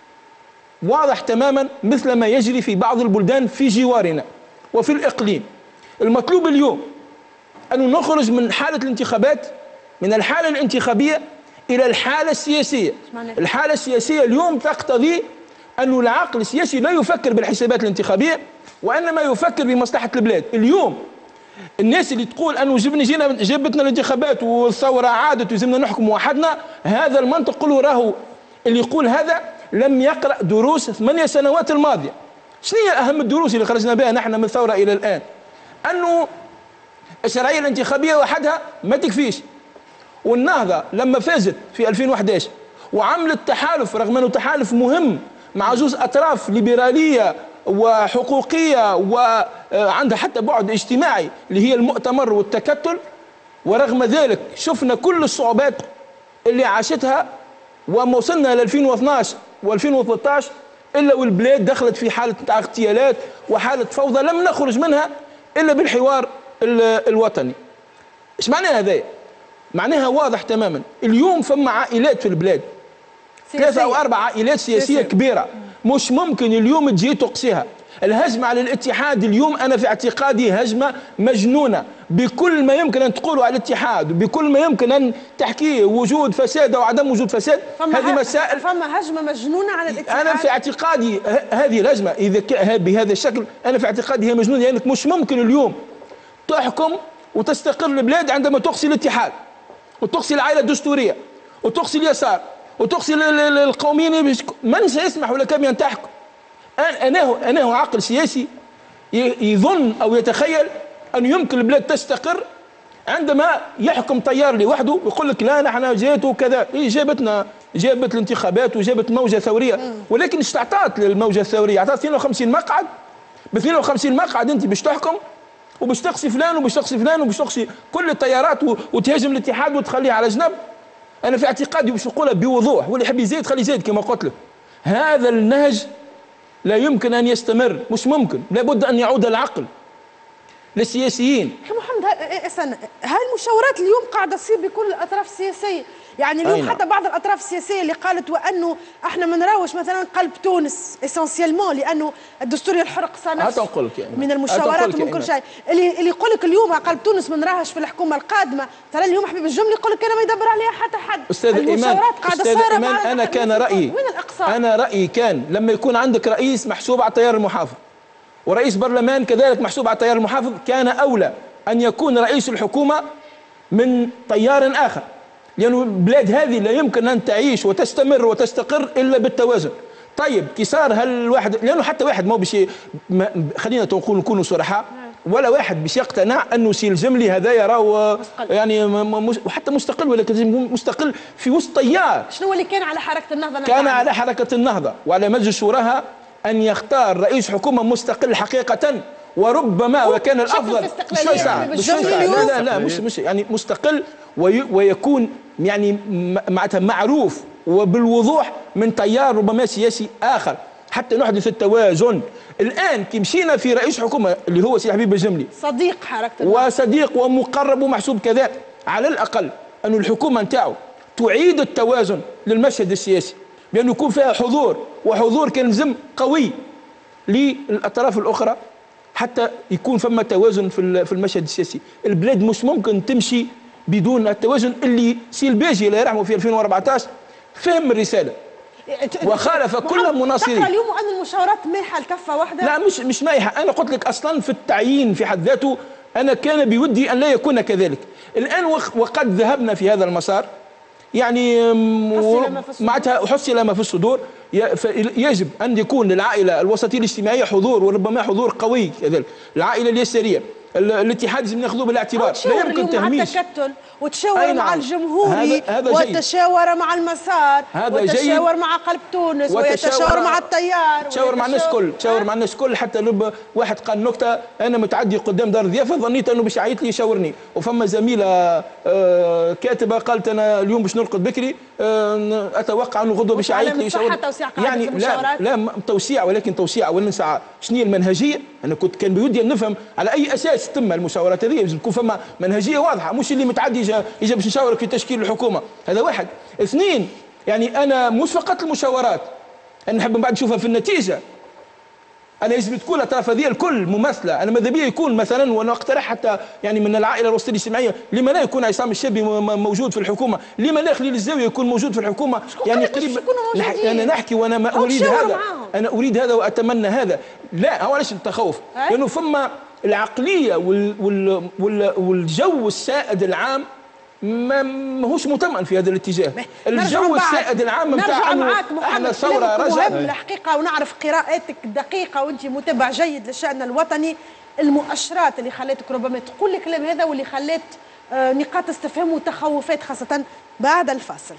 واضح تماما مثل ما يجري في بعض البلدان في جوارنا وفي الإقليم. المطلوب اليوم أن نخرج من حالة الانتخابات، من الحالة الانتخابية إلى الحالة السياسية. الحالة السياسية اليوم تقتضي أن العقل السياسي لا يفكر بالحسابات الانتخابية وإنما يفكر بمصلحة البلاد. اليوم الناس اللي تقول أنه جبنا جينا جابتنا الانتخابات والثورة عادت ويلزمنا نحكم وحدنا، هذا المنطق كله راهو اللي يقول هذا لم يقرأ دروس ثمانية سنوات الماضية. شنو هي أهم الدروس اللي خرجنا بها نحن من الثورة إلى الآن؟ أنه الشرعية الانتخابية وحدها ما تكفيش، والنهضة لما فازت في ألفين وأحد عشر وعملت تحالف رغم أنه تحالف مهم مع جزء أطراف ليبرالية وحقوقية وعندها حتى بعد اجتماعي اللي هي المؤتمر والتكتل، ورغم ذلك شفنا كل الصعوبات اللي عاشتها وما وصلنا ل ألفين واثناش وألفين وثلاثة عشر إلا والبلاد دخلت في حالة اغتيالات وحالة فوضى لم نخرج منها إلا بالحوار الوطني. إيش معناها هذا؟ معناها واضح تماما. اليوم فما عائلات في البلاد ثلاثة أو أربع عائلات سياسية سياسية كبيرة مش ممكن اليوم تجي تقصيها. الهجمة على الاتحاد اليوم أنا في اعتقادي هجمة مجنونة بكل ما يمكن أن تقوله على الاتحاد، بكل ما يمكن أن تحكيه وجود فساد أو عدم وجود فساد. هذه مسائل. فما هجمة مجنونة على الاتحاد. أنا في اعتقادي هذه الهجمة إذا بهذا الشكل أنا في اعتقادي هي مجنونة، لأنك يعني مش ممكن اليوم تحكم وتستقر البلاد عندما تقصي الاتحاد وتقصي العائلة الدستورية وتقصي اليسار وتقصي القوميين. من سيسمح لك بأن تحكم؟ أنا أنا عقل سياسي يظن أو يتخيل أن يمكن البلاد تستقر عندما يحكم طيار لوحده ويقول لك لا نحن جيت وكذا. إيه جابتنا جابت الانتخابات وجابت موجة ثورية، ولكن ايش تعطات للموجة الثورية؟ عطات اثنين وخمسين مقعد. ب اثنين وخمسين مقعد أنت باش تحكم وباش تقصي فلان وباش تقصي فلان وباش تقصي كل التيارات وتهاجم الاتحاد وتخليه على جنب. أنا في اعتقادي باش نقولها بوضوح، واللي يحب يزيد خليه يزيد كما قلت لك. هذا النهج لا يمكن أن يستمر، مش ممكن، لابد أن يعود العقل للسياسيين. أخي محمد استنى، هاي المشاورات اليوم قاعدة تصير بكل الأطراف السياسية، يعني اليوم أينا. حتى بعض الأطراف السياسية اللي قالت وأنه احنا ما نراوش مثلا قلب تونس اسونسيالمون لأنه الدستور الحر قصى نفسه يعني. من المشاورات ومن كل شيء. اللي اللي يقول لك اليوم قلب تونس ما نراهش في الحكومة القادمة، ترى اليوم حبيب الجملة يقول لك أنا ما يدبر عليها حتى حد. أستاذ إيمان أستاذ إيمان أنا كان رأيي أنا رأيي كان لما يكون عندك رئيس محسوب على التيار المحافظ ورئيس برلمان كذلك محسوب على التيار المحافظ، كان أولى أن يكون رئيس الحكومة من تيار آخر، لأنه البلاد هذه لا يمكن أن تعيش وتستمر وتستقر إلا بالتوازن. طيب كي صار هالواحد، لأنه حتى واحد ما بشيء، خلينا نقول نكونوا صراحة، ولا واحد باش يقتنع انه سي الجملي هذا يراه يعني وحتى مستقل، ولكن مستقل في وسط تيار. شنو اللي كان على حركه النهضه؟ كان على حركه النهضه وعلى مجلس شوراها ان يختار رئيس حكومه مستقل حقيقه، وربما وكان الافضل شوي ساعه لا لا لا مش مش يعني مستقل ويكون يعني معناتها معروف وبالوضوح من تيار ربما سياسي اخر حتى نحدث التوازن. الان كي مشينا في رئيس حكومه اللي هو سي حبيب الجملي صديق حركه النهضه وصديق ومقرب ومحسوب كذا، على الاقل انه الحكومه نتاعو تعيد التوازن للمشهد السياسي بأنه يكون فيها حضور، وحضور كان لازم قوي للأطراف الأخرى حتى يكون فما توازن في المشهد السياسي. البلاد مش ممكن تمشي بدون التوازن اللي سي الباجي الله يرحمه في ألفين وأربعطاش فهم الرسالة وخالف كل المناصرين. تقرأ اليوم أن المشاورات مايحة لكفة واحدة؟ لا مش مش مايحة، أنا قلت لك أصلا في التعيين في حد ذاته أنا كان بودي أن لا يكون كذلك. الآن وقد ذهبنا في هذا المسار يعني معناتها حصل ما في الصدور، يجب أن يكون للعائلة الوسطية الاجتماعية حضور وربما حضور قوي كذلك. العائلة اليسارية الاتحاد لازم ناخذوه بالاعتبار، لا يمكن تهميش وتشاور نعم. مع الجمهوري وتشاور مع المسار وتشاور مع قلب تونس ويتشاور مع التيار تشاور مع الناس كل تشاور مع الناس كل حتى لب واحد قال نكته انا متعدي قدام دار ضيافه ظنيت انه باش يعيط لي يشاورني، وفما زميله آه كاتبه قالت انا اليوم باش نرقد بكري آه اتوقع انه غدوه باش يعيط لي يشاورني. يعني لا لا توسيع، ولكن توسيع ولا نسعى شنو هي المنهجيه. انا كنت كان بودي نفهم على اي اساس تم المشاورات هذه، لازم تكون فما منهجيه واضحه، مش اللي متعدي يجا يجا باش نشاورك في تشكيل الحكومه. هذا واحد. اثنين يعني انا مش فقط المشاورات، انا نحب من بعد نشوفها في النتيجه. انا لازم تكون الاطراف هذه الكل مماثله. انا ماذا بيا يكون مثلا وانا اقترح حتى يعني من العائله الوسطيه الاجتماعيه، لما لا يكون عصام الشابي موجود في الحكومه؟ لما لا خليل الزاويه يكون موجود في الحكومه؟ يعني قريب انا نحكي وانا ما اريد هذا معاهم. انا اريد هذا واتمنى هذا. لا هو علاش التخوف؟ لانه فما العقليه وال وال وال والجو السائد العام ما ماهوش مطمئن في هذا الاتجاه. الجو السائد العام نتاع انه احنا ثوره رجع مهم الحقيقه، ونعرف قراءتك الدقيقه وانت متابع جيد للشان الوطني. المؤشرات اللي خلاتك ربما تقول الكلام هذا واللي خلات نقاط استفهام وتخوفات خاصه بعد الفاصل.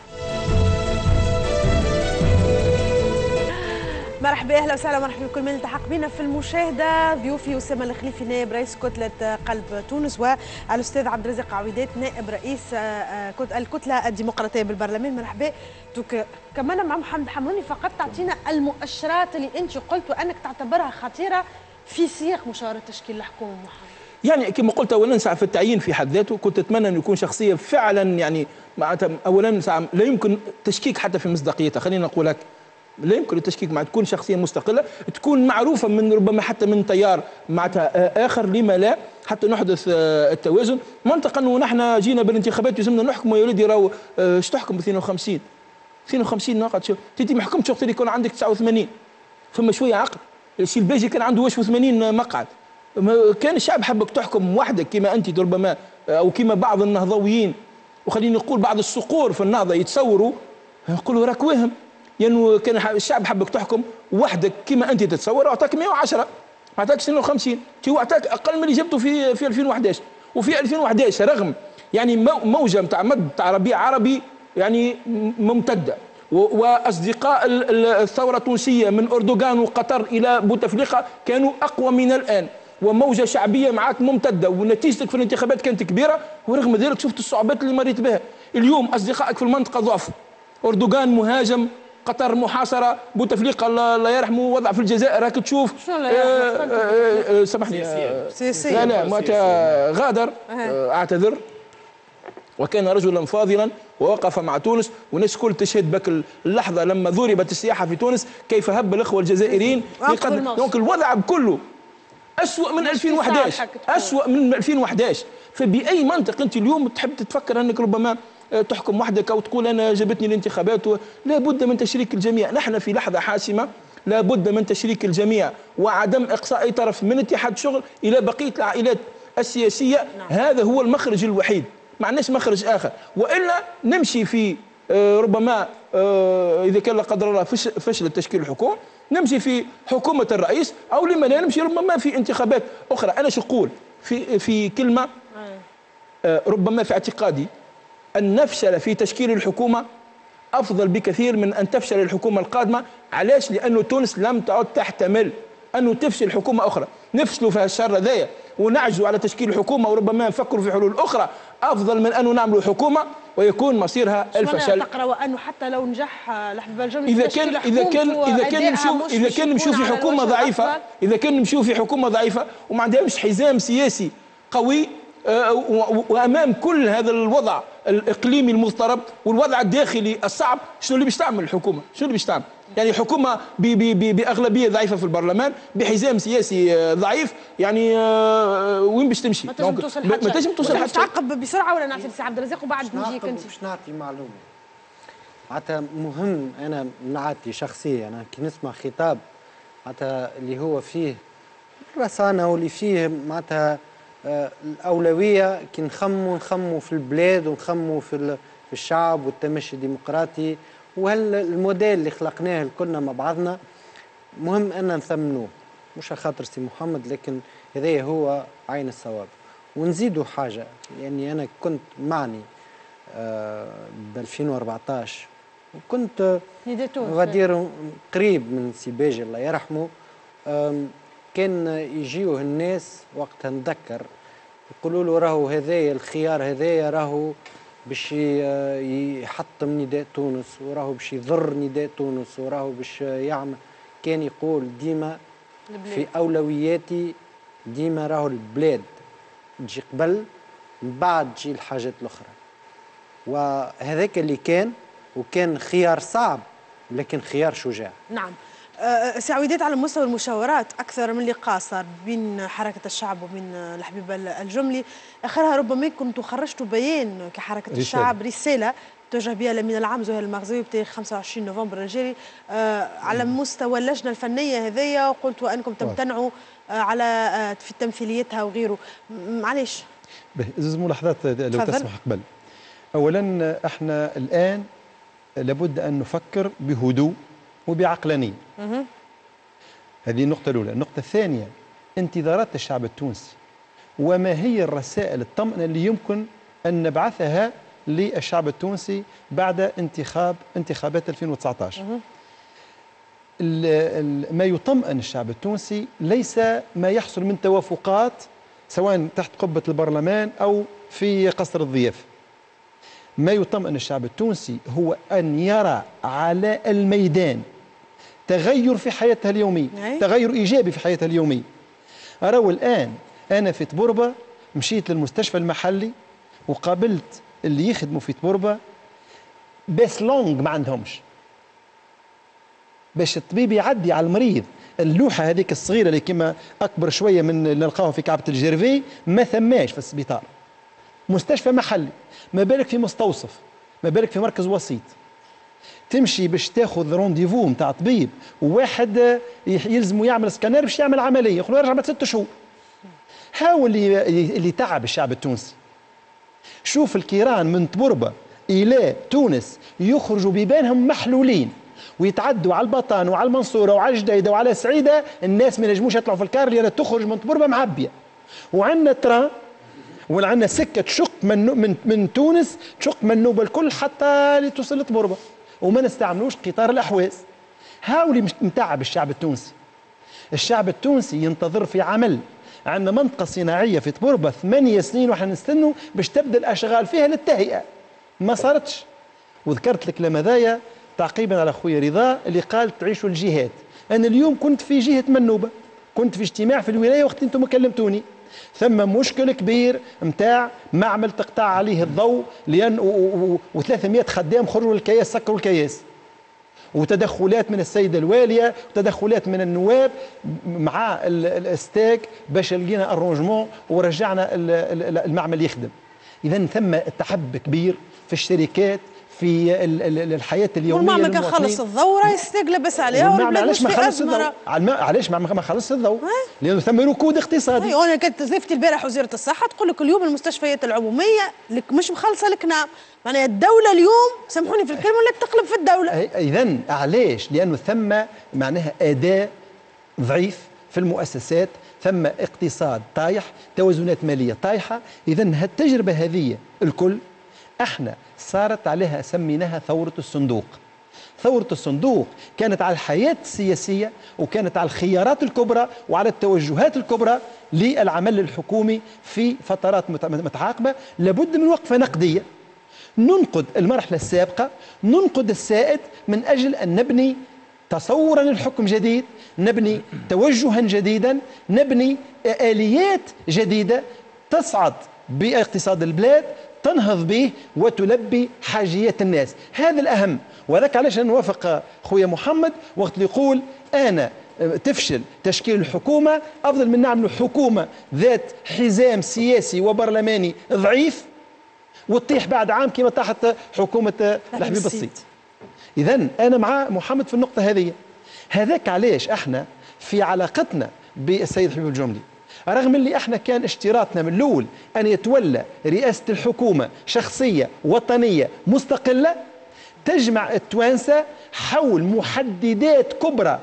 مرحبا اهلا وسهلا مرحبا بكل من التحق بنا في المشاهده. ضيوفي اسامه الخليفي نائب رئيس كتله قلب تونس، والاستاذ عبد الرزاق عويدات نائب رئيس الكتله الديمقراطيه بالبرلمان. مرحبا. دوك كمان مع محمد حمروني فقط تعطينا المؤشرات اللي انت قلت وانك تعتبرها خطيره في سياق مشاوره تشكيل الحكومه. محمد يعني كما قلت اولا نسعى في التعيين في حد ذاته، كنت اتمنى انه يكون شخصيه فعلا يعني معناتها اولا نسعى لا يمكن تشكيك حتى في مصداقيتها، خلينا نقول هكا، لا يمكن التشكيك مع تكون شخصيه مستقله، تكون معروفه من ربما حتى من تيار معناتها اخر، لما لا حتى نحدث التوازن. منطقا ونحن جينا بالانتخابات يلزمنا نحكموا يا ولدي راهو اش تحكم ب اثنين وخمسين اثنين وخمسين ناقد شوف تيجي ما حكمتش وقت اللي يكون عندك تسعة وثمانين. فما شويه عقل. السي الباجي كان عنده واش وثمانين مقعد، كان الشعب حبك تحكم وحدك كما انت ربما او كما بعض النهضويين وخليني نقول بعض الصقور في النهضه يتصوروا، نقولوا راك واهم. لانه يعني كان الشعب حبك تحكم وحدك كما انت تتصور، اعطاك مئة وعشرة ما اعطاكش اثنين وخمسين، هو اعطاك اقل من اللي جبته في في ألفين وأحد عشر. وفي ألفين وأحد عشر رغم يعني موجه نتاع مد نتاع ربيع عربي يعني ممتده، واصدقاء الثوره التونسيه من اردوغان وقطر الى بوتفليقه كانوا اقوى من الان، وموجه شعبيه معك ممتده، ونتيجتك في الانتخابات كانت كبيره، ورغم ذلك شفت الصعوبات اللي مريت بها. اليوم اصدقائك في المنطقه ضعف، اردوغان مهاجم، قطر محاصره، بوتفليقه الله يرحمه وضع في الجزائر راك تشوف. سامحني لا لا مات غادر اعتذر، وكان رجلا فاضلا ووقف مع تونس، والناس الكل تشهد بك اللحظه لما ضربت السياحه في تونس كيف هب الاخوه الجزائريين. دونك الوضع كله أسوأ من ألفين وأحد عشر، أسوأ من ألفين وأحد عشر. فبأي منطق أنت اليوم تحب تتفكر أنك ربما تحكم وحدك أو تقول أنا جابتني الانتخابات؟ لا بد من تشريك الجميع. نحن في لحظة حاسمة لا بد من تشريك الجميع وعدم إقصاء أي طرف من اتحاد شغل إلى بقية العائلات السياسية. نعم. هذا هو المخرج الوحيد، ما عندناش مخرج آخر، وإلا نمشي في ربما اذا كان لا قدر الله فشل تشكيل الحكومه نمشي في حكومه الرئيس، او لما لا نمشي ربما في انتخابات اخرى. انا شو نقول في في كلمه، ربما في اعتقادي ان نفشل في تشكيل الحكومه افضل بكثير من ان تفشل الحكومه القادمه. علاش؟ لانه تونس لم تعد تحتمل انه تفشل حكومه اخرى. نفشلوا في هالشر هذايا ونعجزوا على تشكيل حكومه، وربما نفكروا في حلول اخرى افضل من انه نعملوا حكومه ويكون مصيرها الفشل. تقرا وانه حتى لو نجح الحبيب الجملي اذا كان اذا كان اذا كان نمشوا اذا كان نمشوا في حكومه ضعيفه اذا كان نمشوا في حكومه ضعيفه وما عندهمش حزام سياسي قوي، وامام كل هذا الوضع الاقليمي المضطرب والوضع الداخلي الصعب، شنو اللي باش تعمل الحكومه؟ شنو اللي باش تعمل؟ يعني حكومه باغلبيه ضعيفه في البرلمان، بحزام سياسي ضعيف، يعني وين باش تمشي؟ ما تنجم توصل حتى ما تنجم توصل حتى. تعقب بسرعه ولا نعطي لسي عبد الرزاق وبعد نجيك انت؟ باش نعطي معلومه معناتها مهم. انا نعطي شخصيا انا كي نسمع خطاب معناتها اللي هو فيه رسانه واللي فيه معناتها الأولوية كي نخموا نخموا في البلاد ونخموا في في الشعب والتمشي الديمقراطي، وهل الموديل اللي خلقناه كلنا مع بعضنا مهم أن نثمنوه، مش خاطر سي محمد، لكن هذا هو عين الصواب. ونزيدوا حاجة، يعني أنا كنت معني ب ألفين وأربعطاش وكنت غدير قريب من سي باجي الله يرحمه. كان يجيوه الناس وقتها نتذكر يقولوا له راهو هذايا الخيار هذايا راهو باش يحطم نداء تونس، وراهو باش يضر نداء تونس، وراهو باش يعمل. كان يقول ديما في اولوياتي ديما راهو البلاد تجي قبل، من بعد تجي الحاجات الاخرى. وهذاك اللي كان، وكان خيار صعب لكن خيار شجاع. نعم. سعودات على مستوى المشاورات أكثر من لقاء صار بين حركة الشعب وبين الحبيب الجملي، آخرها ربما كنتوا خرجتوا بيان كحركة رسالة. الشعب، رسالة توجه بها الأمين العام زهير المغزاوي بتاريخ خمسة وعشرين نوفمبر الجاري آه على مستوى اللجنة الفنية هذيا، وقلتوا أنكم تمتنعوا آه على آه في تمثيليتها وغيره. معليش زوز ملاحظات لو فضل. تسمح قبل. أولا احنا الآن لابد أن نفكر بهدوء وبعقلانية. هذه النقطة الأولى. النقطة الثانية انتظارات الشعب التونسي، وما هي الرسائل الطمأنة اللي يمكن أن نبعثها للشعب التونسي بعد انتخاب انتخابات ألفين وتسعطاش. ما يطمئن الشعب التونسي ليس ما يحصل من توافقات سواء تحت قبة البرلمان أو في قصر الضيافة. ما يطمئن الشعب التونسي هو أن يرى على الميدان تغير في حياتها اليومية، تغير إيجابي في حياتها اليومية. أروا الآن أنا في تبوربة مشيت للمستشفى المحلي وقابلت اللي يخدموا في تبوربة بس لونج ما عندهمش، باش الطبيب يعدي على المريض اللوحة هذيك الصغيرة اللي كما أكبر شوية من اللي نلقاوها في كعبة الجيرفي ما ثماش في السبيطار. مستشفى محلي، ما بالك في مستوصف، ما بالك في مركز وسيط. تمشي باش تاخذ رونديفو نتاع طبيب وواحد يلزمه يعمل سكانير باش يعمل عمليه، يقول له يرجع بعد ست شهور. هاو اللي اللي تعب الشعب التونسي. شوف الكيران من تبوربة الى تونس يخرجوا بيبانهم محلولين ويتعدوا على البطان وعلى المنصوره وعلى الجديده وعلى سعيده، الناس ما ينجموش يطلعوا في الكار اللي تخرج من تبوربة معبيه. وعندنا تران ولا عندنا سكه تشق من من من تونس تشق من النوبه الكل حتى لتوصل لتبوربة، وما نستعملوش قطار الاحواز. هاولي مش متعب الشعب التونسي. الشعب التونسي ينتظر في عمل. عندنا منطقه صناعيه في تبوربة ثمانية سنين واحنا نستنوا باش تبدا الاشغال فيها للتهيئه، ما صارتش. وذكرت الكلام هذايا تعقيبا على خويا رضا اللي قال تعيشوا الجهات. انا اليوم كنت في جهه منوبه، كنت في اجتماع في الولايه وقت انتم كلمتوني. ثم مشكل كبير نتاع معمل تقطع عليه الضوء لان و300 خدام خرجوا للكياس سكروا الكياس. وتدخلات من السيده الواليه وتدخلات من النواب مع الاستاك باش لقينا الرونجمون ورجعنا المعمل يخدم. اذا ثم تحب كبير في الشركات في الحياه اليوميه. والمعمل كان خلص الضوء يستقل بس عليها والمعمل علاش ما خلص الضوء؟ علاش ما خلص الضوء؟ لانه ثم ركود اقتصادي. انا كنت زفتي البارح وزيره الصحه تقول لك اليوم المستشفيات العموميه لك مش مخلصه الكنام، معناها الدوله اليوم سامحوني في الكلمه ولا تقلب في الدوله. اذا علاش؟ لانه ثم معناها اداء ضعيف في المؤسسات، ثم اقتصاد طايح، توازنات ماليه طايحه. اذا هالتجربه هذه الكل احنا صارت عليها سميناها ثوره الصندوق. ثوره الصندوق كانت على الحياه السياسيه وكانت على الخيارات الكبرى وعلى التوجهات الكبرى للعمل الحكومي في فترات متعاقبه. لابد من وقفه نقديه، ننقد المرحله السابقه، ننقد السائد من اجل ان نبني تصورا للحكم جديد، نبني توجها جديدا، نبني آليات جديدة تصعد باقتصاد البلاد، تنهض به وتلبي حاجيات الناس. هذا الأهم. وذاك علاش نوافق خويا محمد وقت اللي يقول أنا تفشل تشكيل الحكومة أفضل من نعمل حكومة ذات حزام سياسي وبرلماني ضعيف وتطيح بعد عام كما طاحت حكومة الحبيب السيد. إذن أنا مع محمد في النقطة هذه. هذاك علاش احنا في علاقتنا بالسيد حبيب الجملي، رغم اللي احنا كان اشتراطنا من الأول أن يتولى رئاسة الحكومة شخصية وطنية مستقلة تجمع التوانسة حول محددات كبرى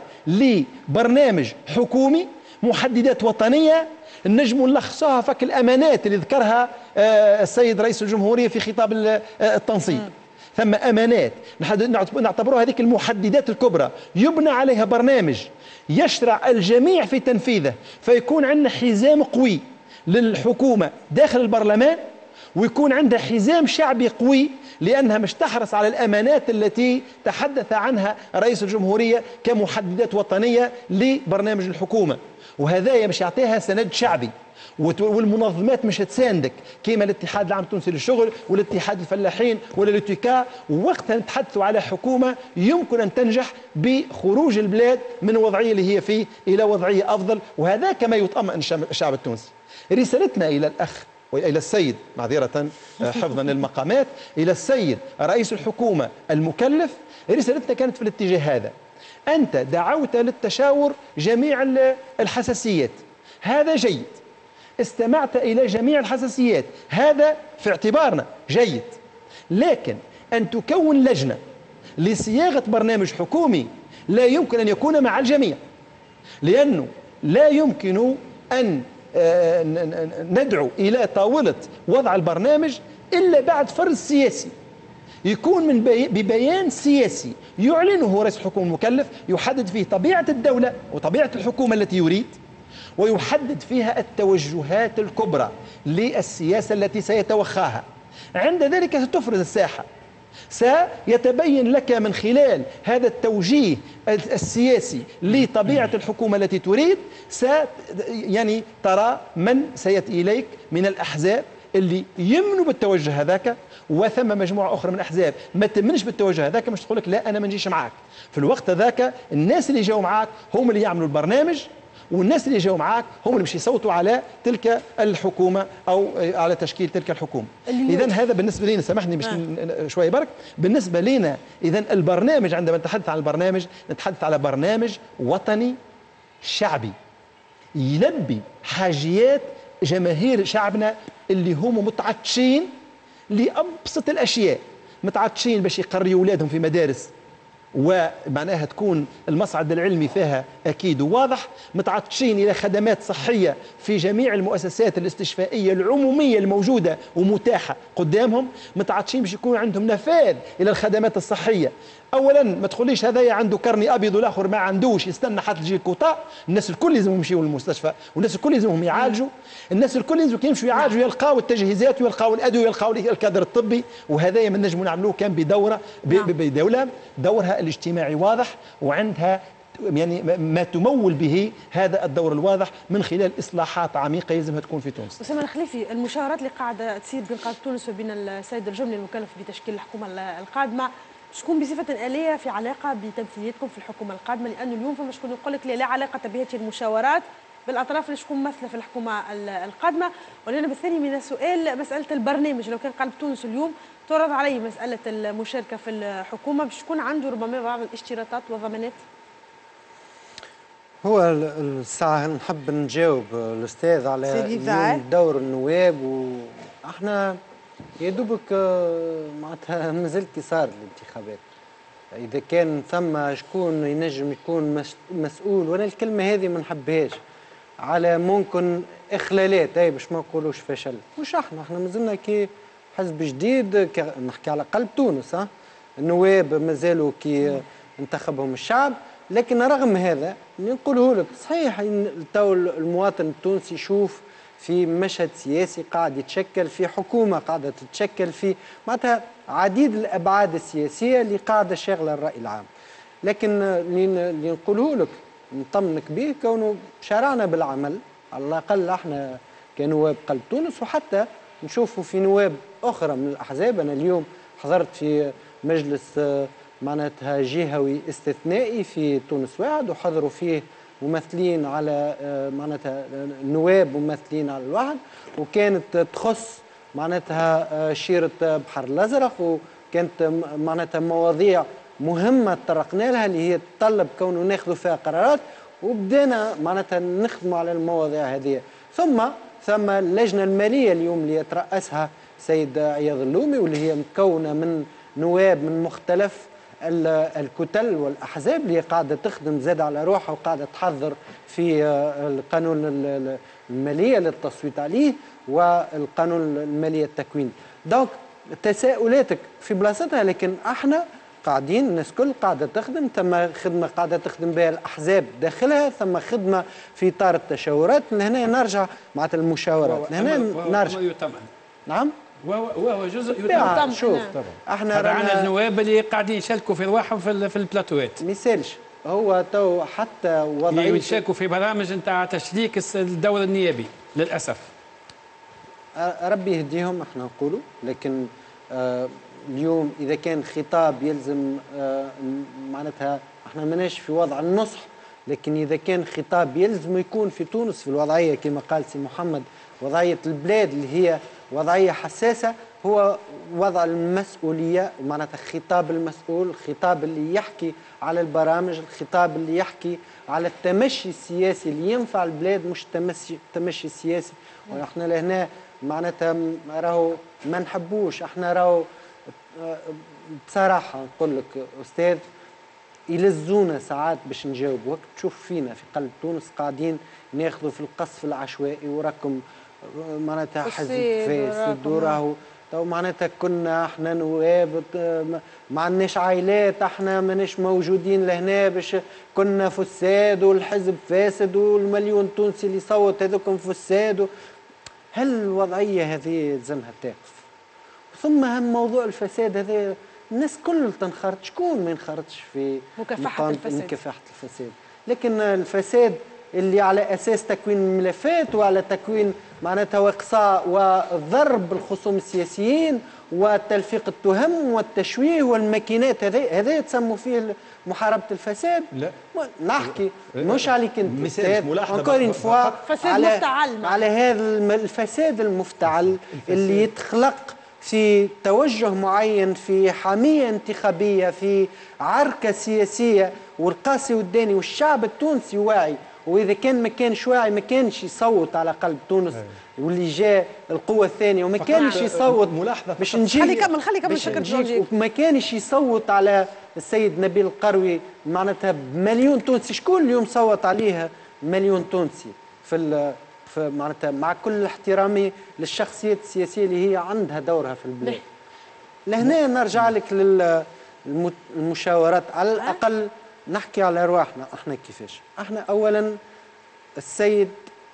لبرنامج حكومي، محددات وطنية نجم نلخصها فك الأمانات اللي ذكرها السيد رئيس الجمهورية في خطاب التنصيب. ثم أمانات نعتبرها هذيك المحددات الكبرى يبنى عليها برنامج يشرع الجميع في تنفيذه، فيكون عندنا حزام قوي للحكومة داخل البرلمان ويكون عندها حزام شعبي قوي لأنها مش تحرص على الأمانات التي تحدث عنها رئيس الجمهورية كمحددات وطنية لبرنامج الحكومة. وهذا مش يعطيها سند شعبي، والمنظمات مش تساندك كما الاتحاد العام التونسي للشغل والاتحاد الفلاحين ولا الاتكا. وقتها نتحدثوا على حكومة يمكن أن تنجح بخروج البلاد من الوضعية اللي هي فيه إلى وضعية أفضل، وهذا كما يطمئن الشعب التونسي. رسالتنا إلى الأخ وإلى السيد معذرة حفظا للمقامات، إلى السيد رئيس الحكومة المكلف، رسالتنا كانت في الاتجاه هذا. أنت دعوت للتشاور جميع الحساسيات، هذا جيد. استمعت إلى جميع الحساسيات، هذا في اعتبارنا جيد. لكن أن تكون لجنة لصياغة برنامج حكومي لا يمكن أن يكون مع الجميع، لأنه لا يمكن أن ندعو إلى طاولة وضع البرنامج إلا بعد فرز سياسي يكون من بي ببيان سياسي يعلنه رئيس الحكومة المكلف، يحدد فيه طبيعة الدولة وطبيعة الحكومة التي يريد، ويحدد فيها التوجهات الكبرى للسياسة التي سيتوخاها. عند ذلك ستفرز الساحة، سيتبين لك من خلال هذا التوجيه السياسي لطبيعة الحكومة التي تريد، س يعني ترى من سيأتي إليك من الأحزاب اللي يمنوا بالتوجه هذاك، وثم مجموعة أخرى من الأحزاب ما تمنش بالتوجه هذاك، مش تقول لك لا أنا ما نجيش معاك. في الوقت ذاك الناس اللي جاوا معاك هم اللي يعملوا البرنامج، والناس اللي جاوا معاك هم اللي مش يصوتوا على تلك الحكومة أو على تشكيل تلك الحكومة. إذا هذا بالنسبة لنا، سامحني مش آه. شوية برك، بالنسبة لنا إذا البرنامج عندما نتحدث عن البرنامج نتحدث على برنامج وطني شعبي يلبي حاجيات جماهير شعبنا اللي هم متعطشين لأبسط الأشياء، متعطشين باش يقريوا أولادهم في مدارس ومعناها تكون المصعد العلمي فيها أكيد وواضح، متعطشين إلى خدمات صحية في جميع المؤسسات الاستشفائية العمومية الموجودة ومتاحة قدامهم، متعطشين باش يكون عندهم نفاذ إلى الخدمات الصحية. أولا ما تقوليش هذايا عنده كرني أبيض والآخر ما عندوش يستنى حتى تجي الكوطا. الناس الكل لازمهم يمشيوا للمستشفى، والناس الكل لازمهم يعالجوا، الناس الكل لازم يمشوا يعالجوا، يلقاو التجهيزات ويلقاو الأدوية ويلقاو الكادر الطبي. وهذايا من نجموا نعملوه كان بدورة بدولة دورها الاجتماعي واضح، وعندها يعني ما تمول به هذا الدور الواضح من خلال اصلاحات عميقه يلزمها تكون في تونس. أسامة الخليفي، المشاورات اللي قاعده تصير بين قاده تونس وبين السيد الجملي المكلف بتشكيل الحكومه القادمه تكون بصفه آلية في علاقه بتمثيليتكم في الحكومه القادمه؟ لانه اليوم فما شكون يقول لك لا علاقه بهذه المشاورات بالاطراف اللي شكون ممثله في الحكومه القادمه. والجانب الثاني من السؤال مساله البرنامج، لو كان قلب تونس اليوم تعرض عليه مساله المشاركه في الحكومه باش تكون عنده ربما بعض الاشتراطات والضمانات. هو الساعة نحب نجاوب الأستاذ على دور النواب، وإحنا يا دوبك معناتها مازال كي صار الانتخابات. إذا كان ثم شكون ينجم يكون مسؤول، وأنا الكلمة هذه ما نحبهاش، على ممكن إخلالات، أي باش ما نقولوش فشل، مش إحنا إحنا مازلنا كي حزب جديد، نحكي على قلب تونس. ها النواب مازالوا كي انتخبهم الشعب، لكن رغم هذا نقوله لك صحيح تو المواطن التونسي يشوف في مشهد سياسي قاعد يتشكل، في حكومه قاعده تتشكل، في معناتها عديد الابعاد السياسيه اللي قاعده شاغله الراي العام. لكن اللي نقوله لك نطمنك به كونه شارعنا بالعمل، على الاقل احنا كنواب قلب تونس، وحتى نشوفوا في نواب اخرى من الاحزاب. انا اليوم حضرت في مجلس معناتها جهوي استثنائي في تونس واحد، وحضروا فيه ممثلين على معناتها نواب ممثلين على الواحد، وكانت تخص معناتها شيرة بحر الأزرق، وكانت معناتها مواضيع مهمة تطرقنا لها اللي هي تطلب كونه ناخذوا فيها قرارات، وبدينا معناتها نخدموا على المواضيع هذه. ثم ثم اللجنة المالية اليوم اللي يترأسها سيد عياض اللومي، واللي هي مكونة من نواب من مختلف الكتل والاحزاب اللي قاعده تخدم زاد على روحها، وقاعده تحضر في القانون الماليه للتصويت عليه والقانون الماليه التكويني. دونك تساؤلاتك في بلاصتها، لكن احنا قاعدين الناس الكل قاعده تخدم، ثم خدمه قاعده تخدم بها الاحزاب داخلها، ثم خدمه في اطار التشاورات. لهنا نرجع مع المشاورات، لهنا نرجع يؤتمن. نعم وهو جزء يتم. شوف احنا رانا النواب اللي قاعدين يشاركوا في رواحهم في, في البلاتوات. ما يسالش هو تو حتى وضعيه يشاركوا في برامج نتاع تشريك الدور النيابي للاسف. ربي يهديهم احنا نقولوا، لكن آه اليوم اذا كان خطاب يلزم آه معناتها احنا ماناش في وضع النصح، لكن اذا كان خطاب يلزم يكون في تونس في الوضعيه كما قال سي محمد، وضعيه البلاد اللي هي وضعية حساسة، هو وضع المسؤولية، معناتها خطاب المسؤول، الخطاب اللي يحكي على البرامج، الخطاب اللي يحكي على التمشي السياسي اللي ينفع البلاد، مش التمشي التمشي السياسي. ونحن لهنا معناتها راهو ما نحبوش، احنا راهو بصراحة نقول لك أستاذ يلزونا ساعات باش نجاوب. وقت تشوف فينا في قلب تونس قاعدين ناخذوا في القصف العشوائي، وراكم معناتها حزب فاسد، وراهو تو معناتها كنا احنا نواب ما عندناش عائلات، احنا ماناش موجودين لهنا باش كنا فساد، والحزب فاسد، والمليون تونسي اللي صوت هذوكم فساد. هل الوضعيه هذه لازمها تقف؟ ثم هم موضوع الفساد هذا الناس كل تنخرط، شكون ما ينخرطش في مكافحه الفساد؟ مكافحه الفساد، لكن الفساد اللي على اساس تكوين الملفات وعلى تكوين معناتها واقصاء وضرب الخصوم السياسيين وتلفيق التهم والتشويه والماكينات، هذا هذا تسموا فيه محاربه الفساد؟ لا نحكي مش عليك انت مثال ملاحظه انكور فوا فساد على مفتعل على هذا الفساد المفتعل اللي يتخلق في توجه معين، في حمية انتخابية، في عركة سياسية، والقاسي والداني والشعب التونسي واعي. وإذا كان ما كانش واعي ما كانش يصوت على قلب تونس، واللي جاء القوة الثانية وما كانش يصوت ملاحظة باش نجي خلي كمل خلي كمل شكر جورجي، وما كانش يصوت على السيد نبيل القروي معناتها بمليون تونسي. شكون اليوم صوت عليها مليون تونسي في معناتها مع كل احترامي للشخصيات السياسيه اللي هي عندها دورها في البلاد. لهنا نرجع لك للمشاورات، على الاقل نحكي على ارواحنا احنا كيفاش. احنا اولا السيد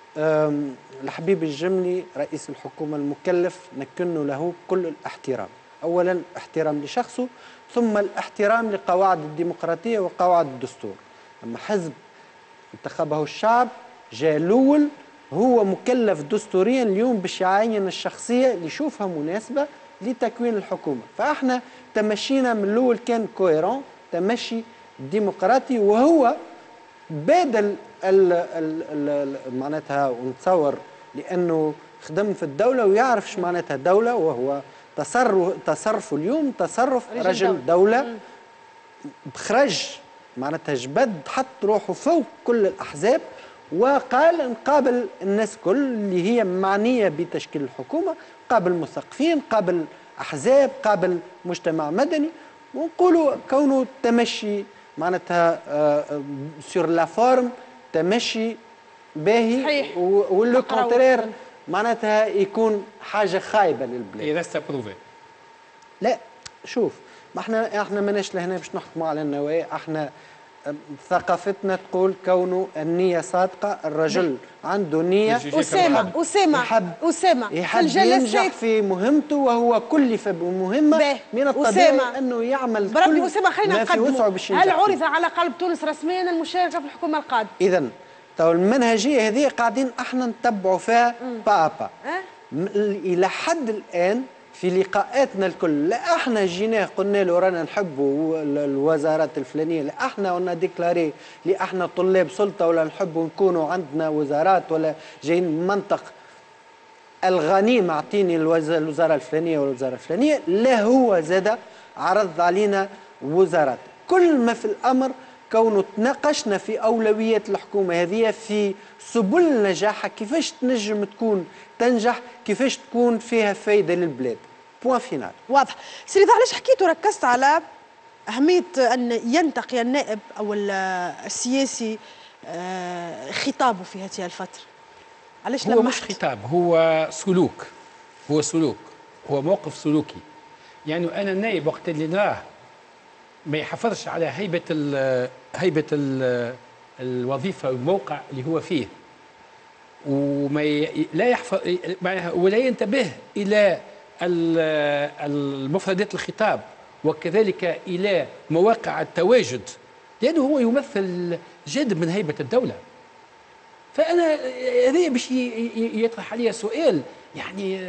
الحبيب الجملي رئيس الحكومه المكلف نكن له كل الاحترام، اولا احترام لشخصه، ثم الاحترام لقواعد الديمقراطيه وقواعد الدستور. اما حزب انتخبه الشعب جاء الاول، هو مكلف دستوريا اليوم باش يعين الشخصيه اللي يشوفها مناسبه لتكوين الحكومه. فاحنا تمشينا من الاول كان كويرون، تمشي ديمقراطي، وهو بادل ال ال ال معناتها ونتصور لانه خدم في الدوله ويعرف ايش معناتها دوله، وهو تصرف تصرفه اليوم تصرف رجل دولة, دولة بخرج معناتها جبد حط روحه فوق كل الأحزاب وقال نقابل الناس كل اللي هي معنية بتشكيل الحكومة، قابل مثقفين، قابل أحزاب، قابل مجتمع مدني، ونقولوا كونه تمشي معناتها سور لا فورم تمشي باهي واللو كونترير معناتها يكون حاجه خايبه للبلاد. اذا استبروفي لا شوف، ما احنا احنا ماناش لهنا باش نحكموا على النوايا، احنا ثقافتنا تقول كونه النية صادقة، الرجل عنده نية. أسامة أسامة يحب أسامة يحب ينجح في مهمته، وهو كلف بمهمة من الطبيعي أنه يعمل بربي أسامة خلينا ما في وسعه باش ينجح. هل عرض على قلب تونس رسميا المشاركة في الحكومة القادمة؟ إذا تو المنهجية هذه قاعدين احنا نتبعوا فيها بابا أه؟ إلى حد الآن في لقاءاتنا الكل، لا احنا جيناه قلنا له رانا نحبوا الوزارات الفلانيه، لا احنا قلنا ديكلاري لا احنا طلاب سلطه ولا نحبوا نكونوا عندنا وزارات ولا جايين من منطق الغنيم اعطيني الوزاره الفلانيه ولا الوزاره الفلانيه، لا هو زاد عرض علينا وزارات. كل ما في الامر كونه تناقشنا في اولويات الحكومه هذه، في سبل نجاحها، كيفاش تنجم تكون تنجح، كيفاش تكون فيها فايده للبلاد. بوان فينال. واضح. سيدي علاش حكيت وركزت على اهميه ان ينتقي النائب او السياسي خطابه في هذه الفتره؟ علاش هو مش خطاب، هو سلوك، هو سلوك، هو موقف سلوكي. يعني انا النائب وقت اللي نراه ما يحافظش على هيبه ال هيبه ال الوظيفه والموقع اللي هو فيه، وما لا يحفظ ولا ينتبه الى المفردات الخطاب وكذلك الى مواقع التواجد، لانه هو يمثل جانب من هيبه الدوله. فانا هذا باش يطرح علي سؤال، يعني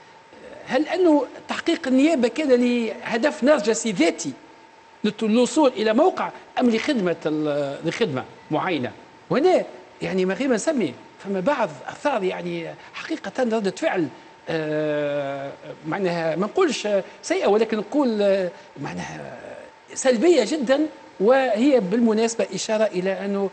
هل انه تحقيق النيابه كان لهدف نرجسي ذاتي للوصول الى موقع ام لخدمه لخدمه معينه؟ وهنا يعني ما غير ما نسمي فما بعض اثار يعني حقيقه رده فعل آه معناها ما نقولش سيئه ولكن نقول آه معناها سلبيه جدا، وهي بالمناسبه اشاره الى انه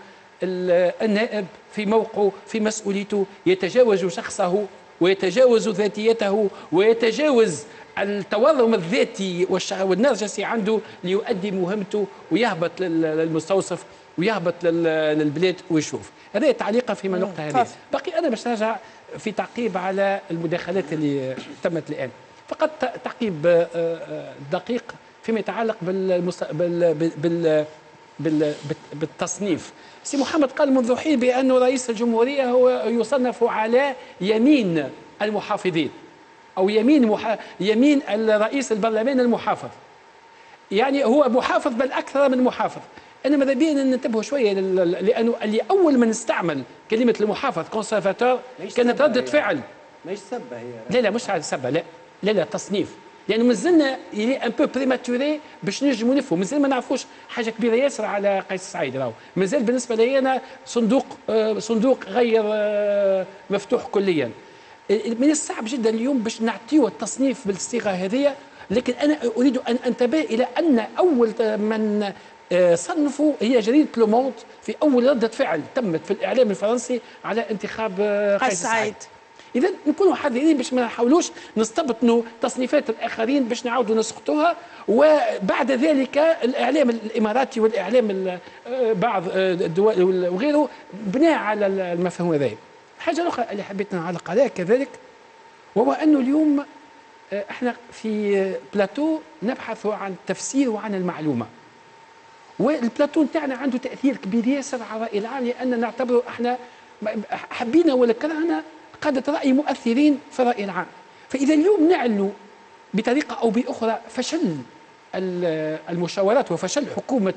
النائب في موقعه في مسؤوليته يتجاوز شخصه ويتجاوز ذاتيته ويتجاوز التورم الذاتي والنرجسي عنده ليؤدي مهمته ويهبط للمستوصف ويهبط للبلاد ويشوف. هذه تعليقا في النقطة هذه. باقي أنا باش نرجع في تعقيب على المداخلات اللي تمت الآن، فقط تعقيب دقيق فيما يتعلق بالمس... بال... بال... بال... بالتصنيف. سي محمد قال منذ حين بأن رئيس الجمهورية هو يصنف على يمين المحافظين أو يمين مح... يمين الرئيس البرلمان المحافظ، يعني هو محافظ بل أكثر من محافظ. أنا ماذا بينا ننتبهوا شوية لأنه اللي أول من استعمل كلمة المحافظ كونسرفاتور كانت ردة فعل. مش سبة هي. لا لا مش على سبة، لا لا لا تصنيف، لأنه مازلنا يلي ان بو بريماتوري باش نجموا نفهموا، مازال ما نعرفوش حاجة كبيرة ياسر على قيس سعيد. راهو مازال بالنسبة لي أنا صندوق آه صندوق غير آه مفتوح كليا. من الصعب جدا اليوم باش نعطيو التصنيف بالصيغة هذه، لكن أنا أريد أن أنتبه إلى أن أول من صنفوا هي جريدة لو موند في أول ردة فعل تمت في الإعلام الفرنسي على انتخاب قيس سعيد. إذا نكونوا حذرين باش ما نحاولوش نستبطنوا تصنيفات الآخرين باش نعاودوا نسقطوها، وبعد ذلك الإعلام الإماراتي والإعلام بعض الدول وغيره بناء على المفهوم هذا. حاجة أخرى اللي حبيت نعلق عليها كذلك، وهو أنه اليوم احنا في بلاتو نبحث عن التفسير وعن المعلومة، والبلاتو نتاعنا عنده تاثير كبير ياسر على الراي العام، لان نعتبره احنا حبينا ولا كرهنا قاده راي مؤثرين في الراي العام. فاذا اليوم نعلن بطريقه او باخرى فشل المشاورات وفشل حكومه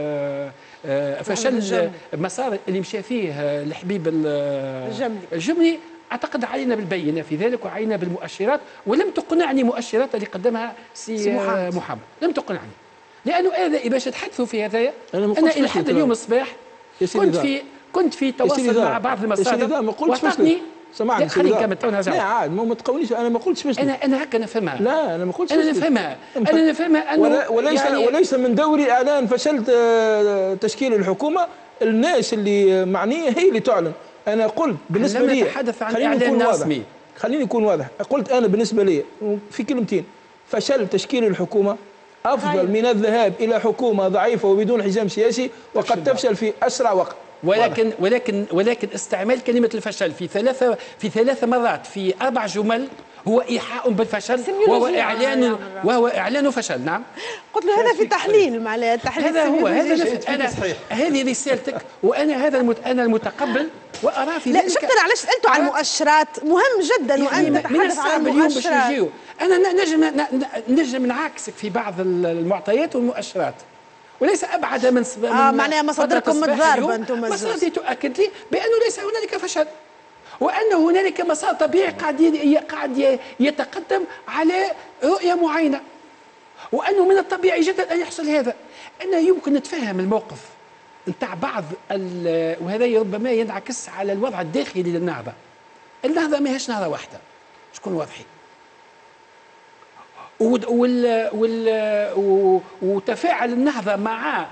فشل مسار اللي مشى فيه الحبيب الجملي الجملي اعتقد علينا بالبينه في ذلك وعلينا بالمؤشرات، ولم تقنعني مؤشرات اللي قدمها سي محمد. محمد لم تقنعني، لانه هذا باش تحدثوا في هذايا. انا, أنا الى حد اليوم الصباح كنت في كنت في تواصل مع بعض المصادر ما قلتش وصلتني. سامحني خليني نكمل تو نرجع. لا عاد ما تقوليش انا ما قلتش فشل. انا انا هكا نفهمها. لا انا ما قلتش انا نفهمها انا نفهمها انه ولا وليس يعني وليس من دوري اعلان فشلت تشكيل الحكومه. الناس اللي معنيه هي اللي تعلن. انا قلت بالنسبه لي نتحدث عن اعلان رسمي. خليني نكون واضح. قلت انا بالنسبه لي في كلمتين فشل تشكيل الحكومه افضل من الذهاب الى حكومه ضعيفه وبدون حزام سياسي وقد تفشل في اسرع وقت. ولكن واضح. ولكن ولكن استعمال كلمه الفشل في ثلاثه في ثلاث مرات في اربع جمل هو ايحاء بالفشل وهو اعلان وهو اعلان فشل. نعم قلت له هذا في تحليل معناها التحليل هذا هو هذا انا هذه رسالتك وانا هذا المت... انا المتقبل وارى في ذلك. لا شفت انا علاش سالته على المؤشرات مهم جدا يعني وانت تتحدث عن المؤشرات. اليوم باش نجيو انا نجم نجم نعاكسك في بعض المعطيات والمؤشرات وليس ابعد من اه معناها مصادركم متضاربه انتم. مصادري تؤكد لي بانه ليس هنالك فشل وان هنالك مسار طبيعي قاعد قاعد يتقدم على رؤيه معينه وانه من الطبيعي جدا ان يحصل هذا. انه يمكن نتفهم الموقف نتاع بعض وهذا ربما ينعكس على الوضع الداخلي للنهضه. النهضه ماهيش نهضه واحده شكون واضحين. وال وال وتفاعل النهضه مع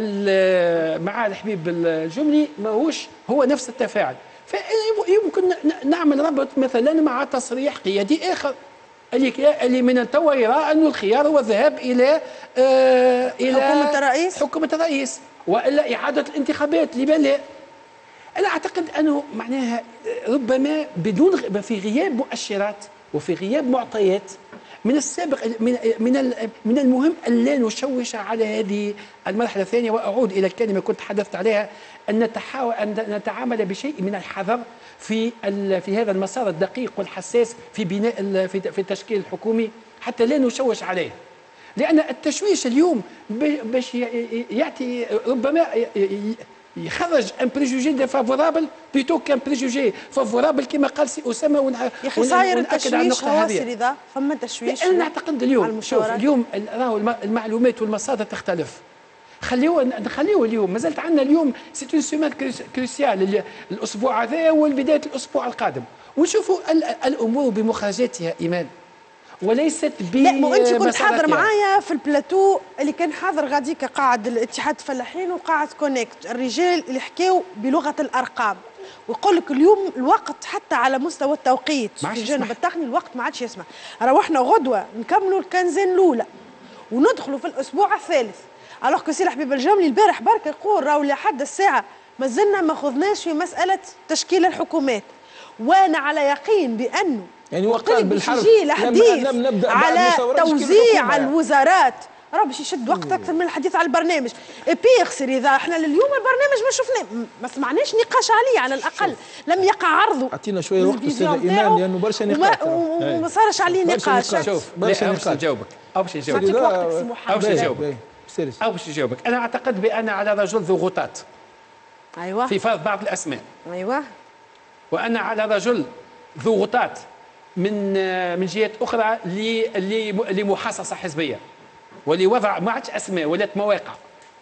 مع الحبيب الجملي ماهوش هو نفس التفاعل. فيمكن نعمل ربط مثلا مع تصريح قيادي اخر اللي اللي من توا يرى انه الخيار هو الذهاب الى آه الى حكومه الرئيس حكومه الرئيس والا اعاده الانتخابات. لما لا؟ انا اعتقد انه معناها ربما بدون في غياب مؤشرات وفي غياب معطيات من السابق من من من المهم ان لا نشوش على هذه المرحله الثانيه. واعود الى الكلمه كنت تحدثت عليها ان نتحاول ان نتعامل بشيء من الحذر في في هذا المسار الدقيق والحساس في بناء في في التشكيل الحكومي حتى لا نشوش عليه. لان التشويش اليوم باش يعطي ربما يخرج ان بريجوجي ديفافورابل بيتو كان بريجوجي فافورابل كما قال سي اسامه. يا اخي صاير التشويش هو سيري ذا فما تشويش. انا نعتقد اليوم شوف اليوم راهو المعلومات والمصادر تختلف. خليوه نخليوه اليوم مازالت عندنا اليوم سي اون سيمان كروسيال الاسبوع هذا والبدايه الاسبوع القادم ونشوفوا الامور بمخرجاتها ايمان وليست ب لا مو انت كنت حاضر معايا في البلاتو اللي كان حاضر غاديك قاعد الاتحاد الفلاحين وقاعد كونيكت الرجال اللي حكاوا بلغه الارقام ويقول لك اليوم الوقت حتى على مستوى التوقيت في الجانب التقني الوقت ما عادش يسمح. روحنا غدوه نكملوا الكنزين الاولى وندخلوا في الاسبوع الثالث. الوغ كو سي الحبيب الجملي البارح برك يقول راهو لحد الساعه ما زلنا ما خذناش في مساله تشكيل الحكومات وانا على يقين بانه يعني وقال بالحرف الحديث لم نبدأ على توزيع الوزارات راه باش يشد وقت اكثر من الحديث على البرنامج. بيغ سير اذا احنا اليوم البرنامج ما شفناه ما سمعناش نقاش عليه على الاقل لم يقع عرضه. اعطينا شويه وقت استاذ ايمان لانه برشا نقاش وما صارش عليه نقاش. شوف برشا نقاش. باش نجاوبك او باش نجاوبك او باش نجاوبك او باش نجاوبك. انا اعتقد بان على رجل ذو غطات ايوه في فرض بعض الاسماء ايوه وانا على رجل ذو غطات من من جهات اخرى لمحاصصه حزبيه ولوضع ما عادش اسماء ولات مواقع.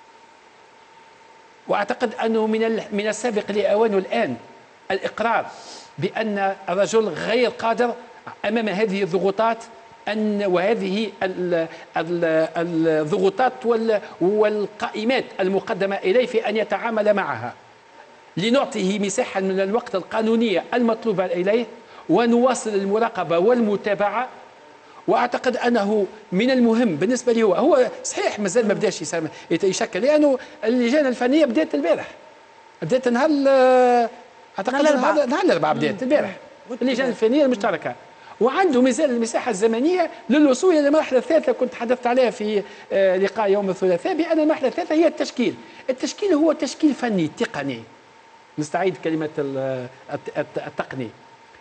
واعتقد انه من من السابق لاوانه الان الاقرار بان الرجل غير قادر امام هذه الضغوطات ان وهذه الضغوطات والقائمات المقدمه اليه في ان يتعامل معها لنعطيه مساحه من الوقت القانونيه المطلوبه اليه ونواصل المراقبه والمتابعه. واعتقد انه من المهم بالنسبه لي هو هو صحيح مازال ما بداش يشكل لانه اللجان الفنيه بدات البارح بدات نهار اعتقد نهار نهار الاربعاء بدات البارح اللجان الفنيه المشتركه وعنده مازال المساحه الزمنيه للوصول الى المرحله الثالثه كنت تحدثت عليها في لقاء يوم الثلاثاء بان المرحله الثالثه هي التشكيل. التشكيل هو تشكيل فني تقني نستعيد كلمه التقني.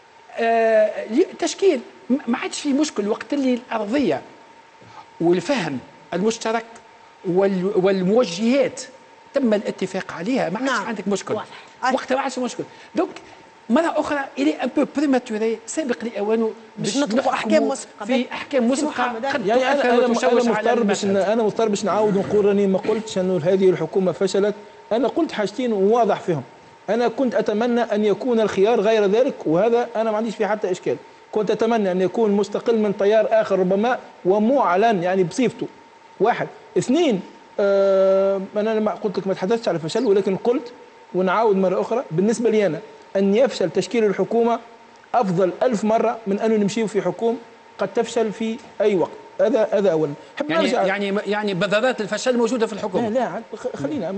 تشكيل ما عادش في مشكل وقت اللي الارضيه والفهم المشترك والموجهات تم الاتفاق عليها ما عادش نعم. عندك مشكل وقتها ما عادش مشكل. دونك مره اخرى الي ان بو بريماتوري سابق لاوانه باش نطلقوا احكام مسبقه في احكام مسبقه قد يعني انا انا مضطر باش انا مضطر باش نعاود ونقول راني ما قلتش انه هذه الحكومه فشلت. انا قلت حاجتين واضح فيهم انا كنت اتمنى ان يكون الخيار غير ذلك، وهذا انا ما عنديش فيه حتى اشكال. كنت اتمنى ان يكون مستقل من تيار اخر ربما ومعلن يعني بصفته. واحد. اثنين، آه انا ما قلت لك ما تحدثتش على فشل، ولكن قلت ونعاود مره اخرى بالنسبه لي انا ان يفشل تشكيل الحكومه افضل ألف مره من انه نمشيو في حكومه قد تفشل في اي وقت. هذا هذا اولا. يعني يعني يعني بذرات الفشل موجوده في الحكومه. لا لا خلينا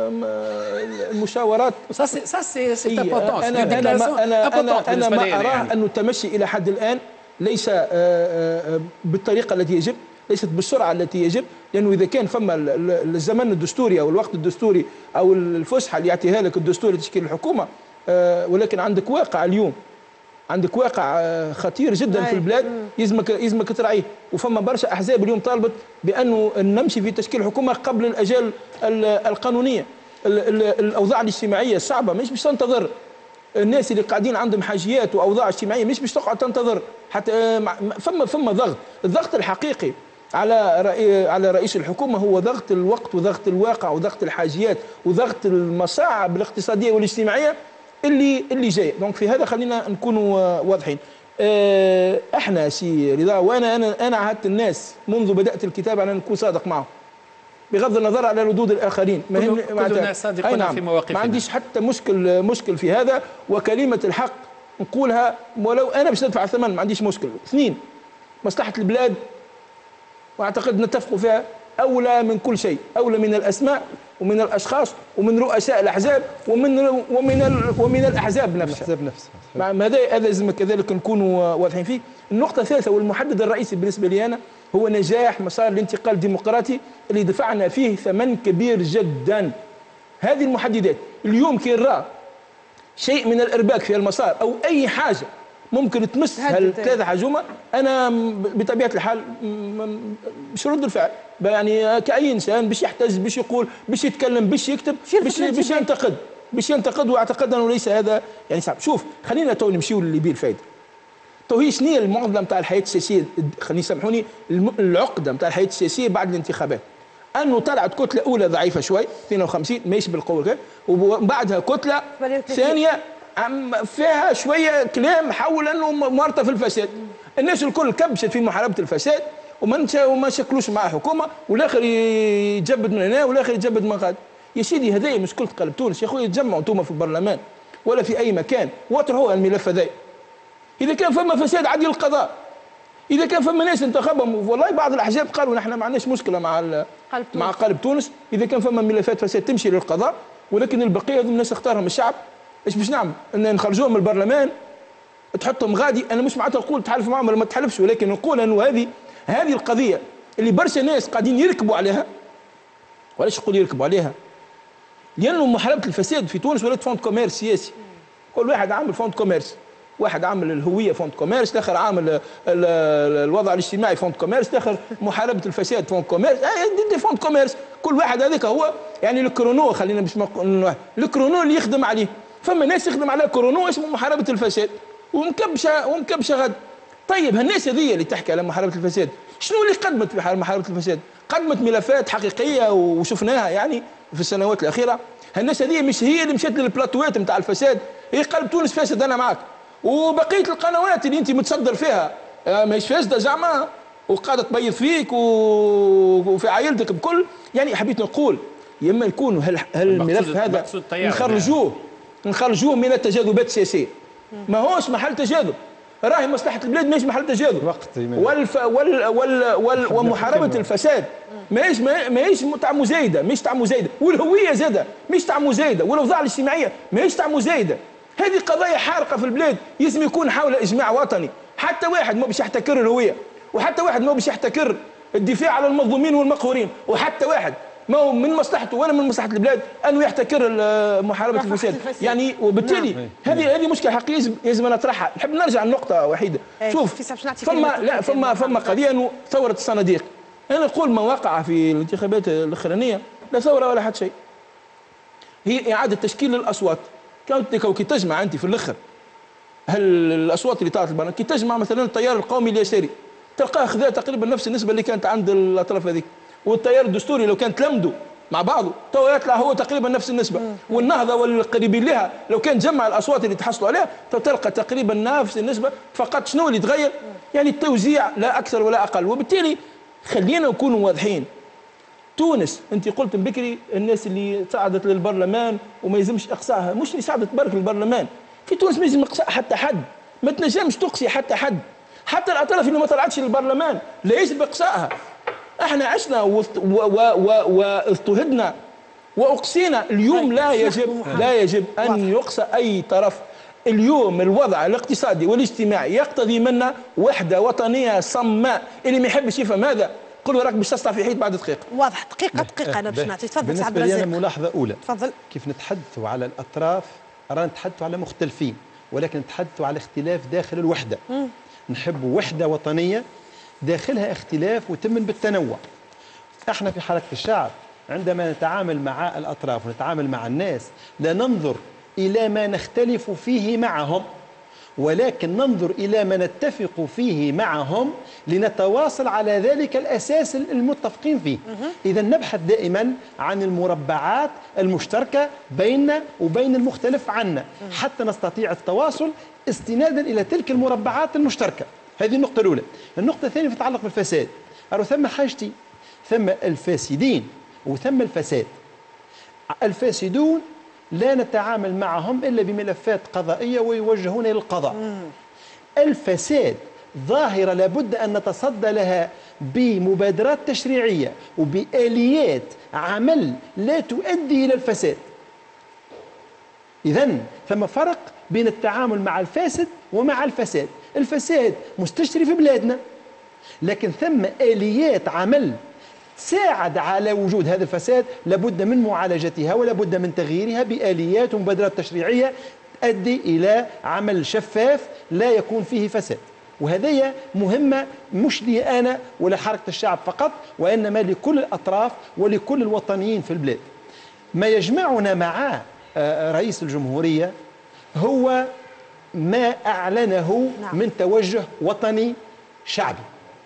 المشاورات سا سي سي انا انا انا انا, أنا, أنا ما اراه يعني. انه التمشي الى حد الان ليس بالطريقه التي يجب، ليست بالسرعه التي يجب، لانه اذا كان فما الزمن الدستوري او الوقت الدستوري او الفسحه اللي يعطيها لك الدستور لتشكيل الحكومه، ولكن عندك واقع اليوم، عندك واقع خطير جدا في البلاد يلزمك يلزمك تراعيه، وفما برشا احزاب اليوم طالبت بانه نمشي في تشكيل حكومه قبل الاجال القانونيه. الاوضاع الاجتماعيه الصعبه مش باش تنتظر. الناس اللي قاعدين عندهم حاجيات واوضاع اجتماعيه مش باش تقعد تنتظر، حتى فما فما ضغط. الضغط الحقيقي على رئي على رئيس الحكومه هو ضغط الوقت وضغط الواقع وضغط الحاجيات وضغط المصاعب الاقتصاديه والاجتماعيه اللي اللي جاي. دونك في هذا خلينا نكونوا واضحين. احنا سي رضا وانا انا انا عهدت الناس منذ بدات الكتاب ان نكون صادق معهم بغض النظر على ردود الاخرين. ما كل كلنا صادقون نعم. في مواقفنا. ما عنديش حتى مشكل مشكل في هذا، وكلمه الحق نقولها ولو انا باش ندفع الثمن ما عنديش مشكل. اثنين، مصلحه البلاد واعتقد نتفقوا فيها اولى من كل شيء، اولى من الاسماء ومن الاشخاص ومن رؤساء الاحزاب ومن ومن ومن الاحزاب نفسها. الاحزاب نفسها. هذا هذا لازم كذلك نكونوا واضحين فيه. النقطه الثالثه والمحدد الرئيسي بالنسبه لي انا هو نجاح مسار الانتقال الديمقراطي اللي دفعنا فيه ثمن كبير جدا. هذه المحددات اليوم كي نرى شيء من الارباك في المسار او اي حاجه ممكن تمس هالثلاثه حجومه، انا بطبيعه الحال مش رد الفعل يعني كاي انسان باش يحتج باش يقول باش يتكلم باش يكتب باش باش ينتقد باش ينتقد واعتقد انه ليس هذا يعني صعب. شوف خلينا تو نمشيو اللي بيه الفائده. تو هي شنو هي المعضله نتاع الحياه السياسيه؟ خليني يسامحوني العقده نتاع الحياه السياسيه بعد الانتخابات انه طلعت كتله اولى ضعيفه شوي اثنين وخمسين ماشي بالقوه كده، وبعدها كتله ثانيه فيها شويه كلام حول انه مارطه في الفساد. الناس الكل كبشت في محاربه الفساد وما وما شكلوش معاه حكومه، والاخر يتجبد من هنا والاخر يتجبد من غاد. يا سيدي هذايا مشكله قلب تونس يا خويا، تجمعوا انتم في البرلمان ولا في اي مكان واطرحوا الملف هذايا. اذا كان فما فساد عدي القضاء، اذا كان فما ناس انتخبهم والله بعض الاحزاب قالوا نحن ما عندناش مشكله مع قلب مع قلب تونس، اذا كان فما ملفات فساد تمشي للقضاء، ولكن البقيه هذوم الناس اختارهم الشعب. ايش باش نعمل؟ ان نخرجوهم من البرلمان تحطهم غادي. انا مش معناتها نقول تحالف معهم ولا ما تحالفش، ولكن نقول انه هذه هذه القضيه اللي برشا ناس قاعدين يركبوا عليها. وعلاش نقول يركبوا عليها؟ لانه محاربه الفساد في تونس ولات فوند كوميرس سياسي. كل واحد عامل فوند كوميرس، واحد عامل الهويه فوند كوميرس، الاخر عامل الوضع الاجتماعي فوند كوميرس، الاخر محاربه الفساد فوند كوميرس، دي فوند كوميرس. كل واحد هذاك هو يعني الكرونو، خلينا مش الكرونو اللي يخدم عليه. فما ناس يخدم على كرونو اسمه محاربه الفساد ومكبشه ومكبشه غد. طيب هالناس هذه اللي تحكي على محاربه الفساد شنو اللي قدمت في محاربه الفساد؟ قدمت ملفات حقيقيه وشفناها يعني في السنوات الاخيره. هالناس هذه مش هي اللي مشات للبلاتوات نتاع الفساد، هي قلب تونس فاسد انا معك. وبقيه القنوات اللي انت متصدر فيها ماهيش فاسده زعما وقاعده تبيض فيك وفي عائلتك بكل. يعني حبيت نقول يا اما يكون هالملف هذا نخرجوه نخرجوه من التجاذبات السياسيه، ما هوش محل تجاذب. راهي مصلحه البلاد ماهيش محل تجاذب. وقت والف وال وال وال ومحاربه الفساد ماهيش ماهيش تاع مزايده، مش تاع مزايده، والهويه زاده مش تاع مزايده، والاوضاع الاجتماعيه ماهيش تاع مزايده. هذه قضايا حارقه في البلاد لازم يكون حول اجماع وطني. حتى واحد ما باش يحتكر الهويه، وحتى واحد ما باش يحتكر الدفاع على المظلومين والمقهورين، وحتى واحد ما هو من مصلحته ولا من مصلحه البلاد انه يحتكر محاربه الفساد. يعني وبالتالي نعم. هذه هذه مشكله حقيقيه يجب ان نطرحها. نحب نرجع لنقطه وحيده. شوف فما لا فما فما قضيه انه ثوره الصناديق. انا نقول ما وقع في الانتخابات الاخرانيه لا ثوره ولا حتى شيء، هي اعاده تشكيل الاصوات. كي تجمع انت في الاخر الاصوات اللي طلعت البرلمان، كي تجمع مثلا التيار القومي اليساري تلقاه خذا تقريبا نفس النسبه اللي كانت عند الاطراف هذيك، والتيار الدستوري لو كان تلمدوا مع بعضه تو يطلع هو تقريبا نفس النسبه. والنهضه والقريبين لها لو كان جمع الاصوات اللي تحصلوا عليها تو تلقى تقريبا نفس النسبه. فقط شنو اللي تغير؟ يعني التوزيع لا اكثر ولا اقل. وبالتالي خلينا نكونوا واضحين. تونس انت قلت بكري الناس اللي صعدت للبرلمان وما يلزمش اقصائها، مش اللي صعدت برك للبرلمان، في تونس ما يلزم اقصاء حتى حد، ما تنجمش تقصي حتى حد، حتى الاطراف اللي ما طلعتش للبرلمان لا يجب اقصائها. احنا عشنا واضطهدنا واقصينا. اليوم لا يجب لا يجب ان يقصى اي طرف. اليوم الوضع الاقتصادي والاجتماعي يقتضي منا وحده وطنيه صماء. اللي ما يحبش يفهم هذا قل له راك باش تسطع في حيط بعد دقيقه. واضح. دقيقه دقيقه انا باش نعطي. تفضل سي عبد بالنسبه الرزاق. لي ملاحظه اولى. تفضل. كيف نتحدثوا على الاطراف رانا نتحدثوا على مختلفين، ولكن نتحدثوا على اختلاف داخل الوحده. نحب وحده وطنيه داخلها اختلاف وتمن بالتنوع. احنا في حركه الشعب عندما نتعامل مع الاطراف ونتعامل مع الناس لا ننظر الى ما نختلف فيه معهم، ولكن ننظر إلى ما نتفق فيه معهم لنتواصل على ذلك الأساس المتفقين فيه. إذا نبحث دائما عن المربعات المشتركة بيننا وبين المختلف عنا حتى نستطيع التواصل استنادا إلى تلك المربعات المشتركة. هذه النقطة الأولى. النقطة الثانية تتعلق بالفساد. أرى ثم حاجتي، ثم الفاسدين وثم الفساد. الفاسدون لا نتعامل معهم إلا بملفات قضائية ويوجهون إلى القضاء. الفساد ظاهرة لابد أن نتصدى لها بمبادرات تشريعية وبآليات عمل لا تؤدي إلى الفساد. إذن ثم فرق بين التعامل مع الفاسد ومع الفساد. الفساد مستشري في بلادنا، لكن ثم آليات عمل تساعد على وجود هذا الفساد لابد من معالجتها ولابد من تغييرها بآليات ومبادرات تشريعية تؤدي إلى عمل شفاف لا يكون فيه فساد. وهذه مهمة مش لي أنا ولا حركة الشعب فقط، وإنما لكل الأطراف ولكل الوطنيين في البلاد. ما يجمعنا مع رئيس الجمهورية هو ما أعلنه من توجه وطني شعبي.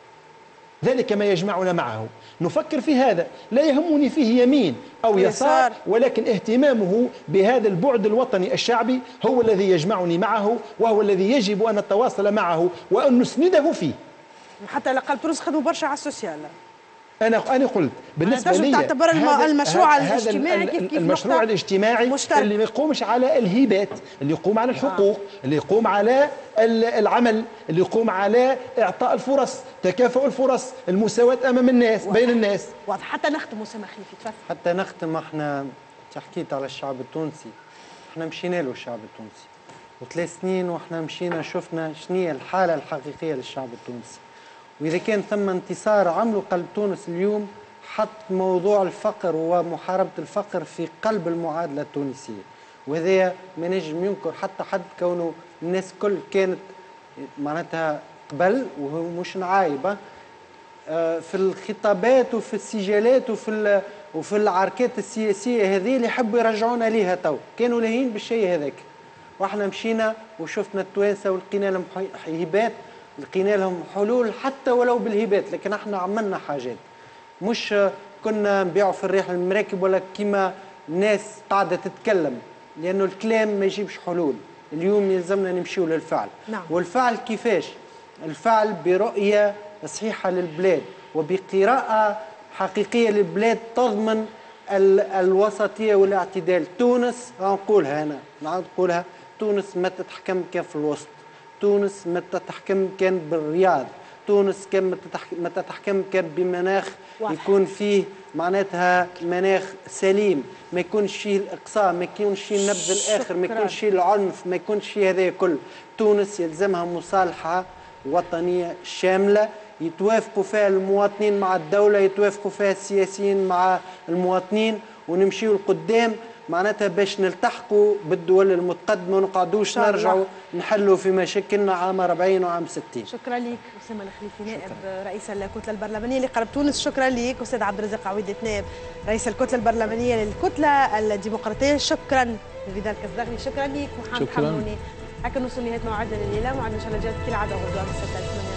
ذلك ما يجمعنا معه. نفكر في هذا، لا يهمني فيه يمين أو يسار، ولكن اهتمامه بهذا البعد الوطني الشعبي هو الذي يجمعني معه، وهو الذي يجب أن نتواصل معه وأن نسنده فيه. حتى على الأقل تونس خدموا برشا على السوسيال. أنا أنا قلت بالنسبة لي تعتبر المشروع الاجتماعي كيف كيف المشروع الاجتماعي مشترك. اللي ما يقومش على الهبات، اللي يقوم على الحقوق، آه. اللي يقوم على العمل، اللي يقوم على إعطاء الفرص، تكافؤ الفرص، المساواة أمام الناس بين الناس. واضح. حتى نختم أسامة خليفي تفضل. حتى نختم. احنا حكيت على الشعب التونسي، احنا مشينا له الشعب التونسي وثلاث سنين واحنا مشينا شفنا شنو هي الحالة الحقيقية للشعب التونسي. وإذا كان ثم انتصار عملوا قلب تونس اليوم، حط موضوع الفقر ومحاربة الفقر في قلب المعادلة التونسية، وهذا ما نجم ينكر حتى حد كونه الناس كل كانت معناتها قبل وهو مش نعايبة في الخطابات وفي السجالات وفي وفي العركات السياسية هذه اللي يحبوا يرجعونا ليها تو، كانوا لاهين بالشيء هذاك. واحنا مشينا وشفنا التوانسة ولقينا لهم هبات، لقينا لهم حلول حتى ولو بالهبات، لكن احنا عملنا حاجات. مش كنا نبيعوا في الريح المراكب ولا كيما الناس قاعده تتكلم، لانه الكلام ما يجيبش حلول. اليوم يلزمنا نمشيو للفعل. نعم. والفعل كيفاش؟ الفعل برؤيه صحيحه للبلاد وبقراءه حقيقيه للبلاد تضمن الوسطيه والاعتدال. تونس نقولها انا نعاود نقولها، تونس ما تتحكم كان في الوسط، تونس ما تتحكم كان بالرياض، تونس كان ما تتحكم كان بمناخ واحد. يكون فيه معناتها مناخ سليم، ما يكونش فيه الاقصاء، ما يكونش فيه النبذ الاخر، ما يكونش فيه العنف، ما يكونش فيه هذا كل. تونس يلزمها مصالحه وطنيه شامله يتوافقوا فيها المواطنين مع الدوله، يتوافقوا فيها السياسيين مع المواطنين، ونمشيوا لقدام معناتها باش نلتحقوا بالدول المتقدمه ونقعدوش نرجعوا نحلوا في مشاكلنا عام أربعين وعام ستين. شكرا لك أسامة الخليفي نائب رئيس الكتله البرلمانيه لقرب تونس. شكرا لك استاذ عبد الرزاق عويدة نائب رئيس الكتله البرلمانيه للكتله الديمقراطيه. شكرا لذلك الزغني. شكرا لك محمد حموني. هكا نوصل لنهايه موعدنا الليله. موعدنا ان شاء الله جاءت كالعاده غدوه من ستة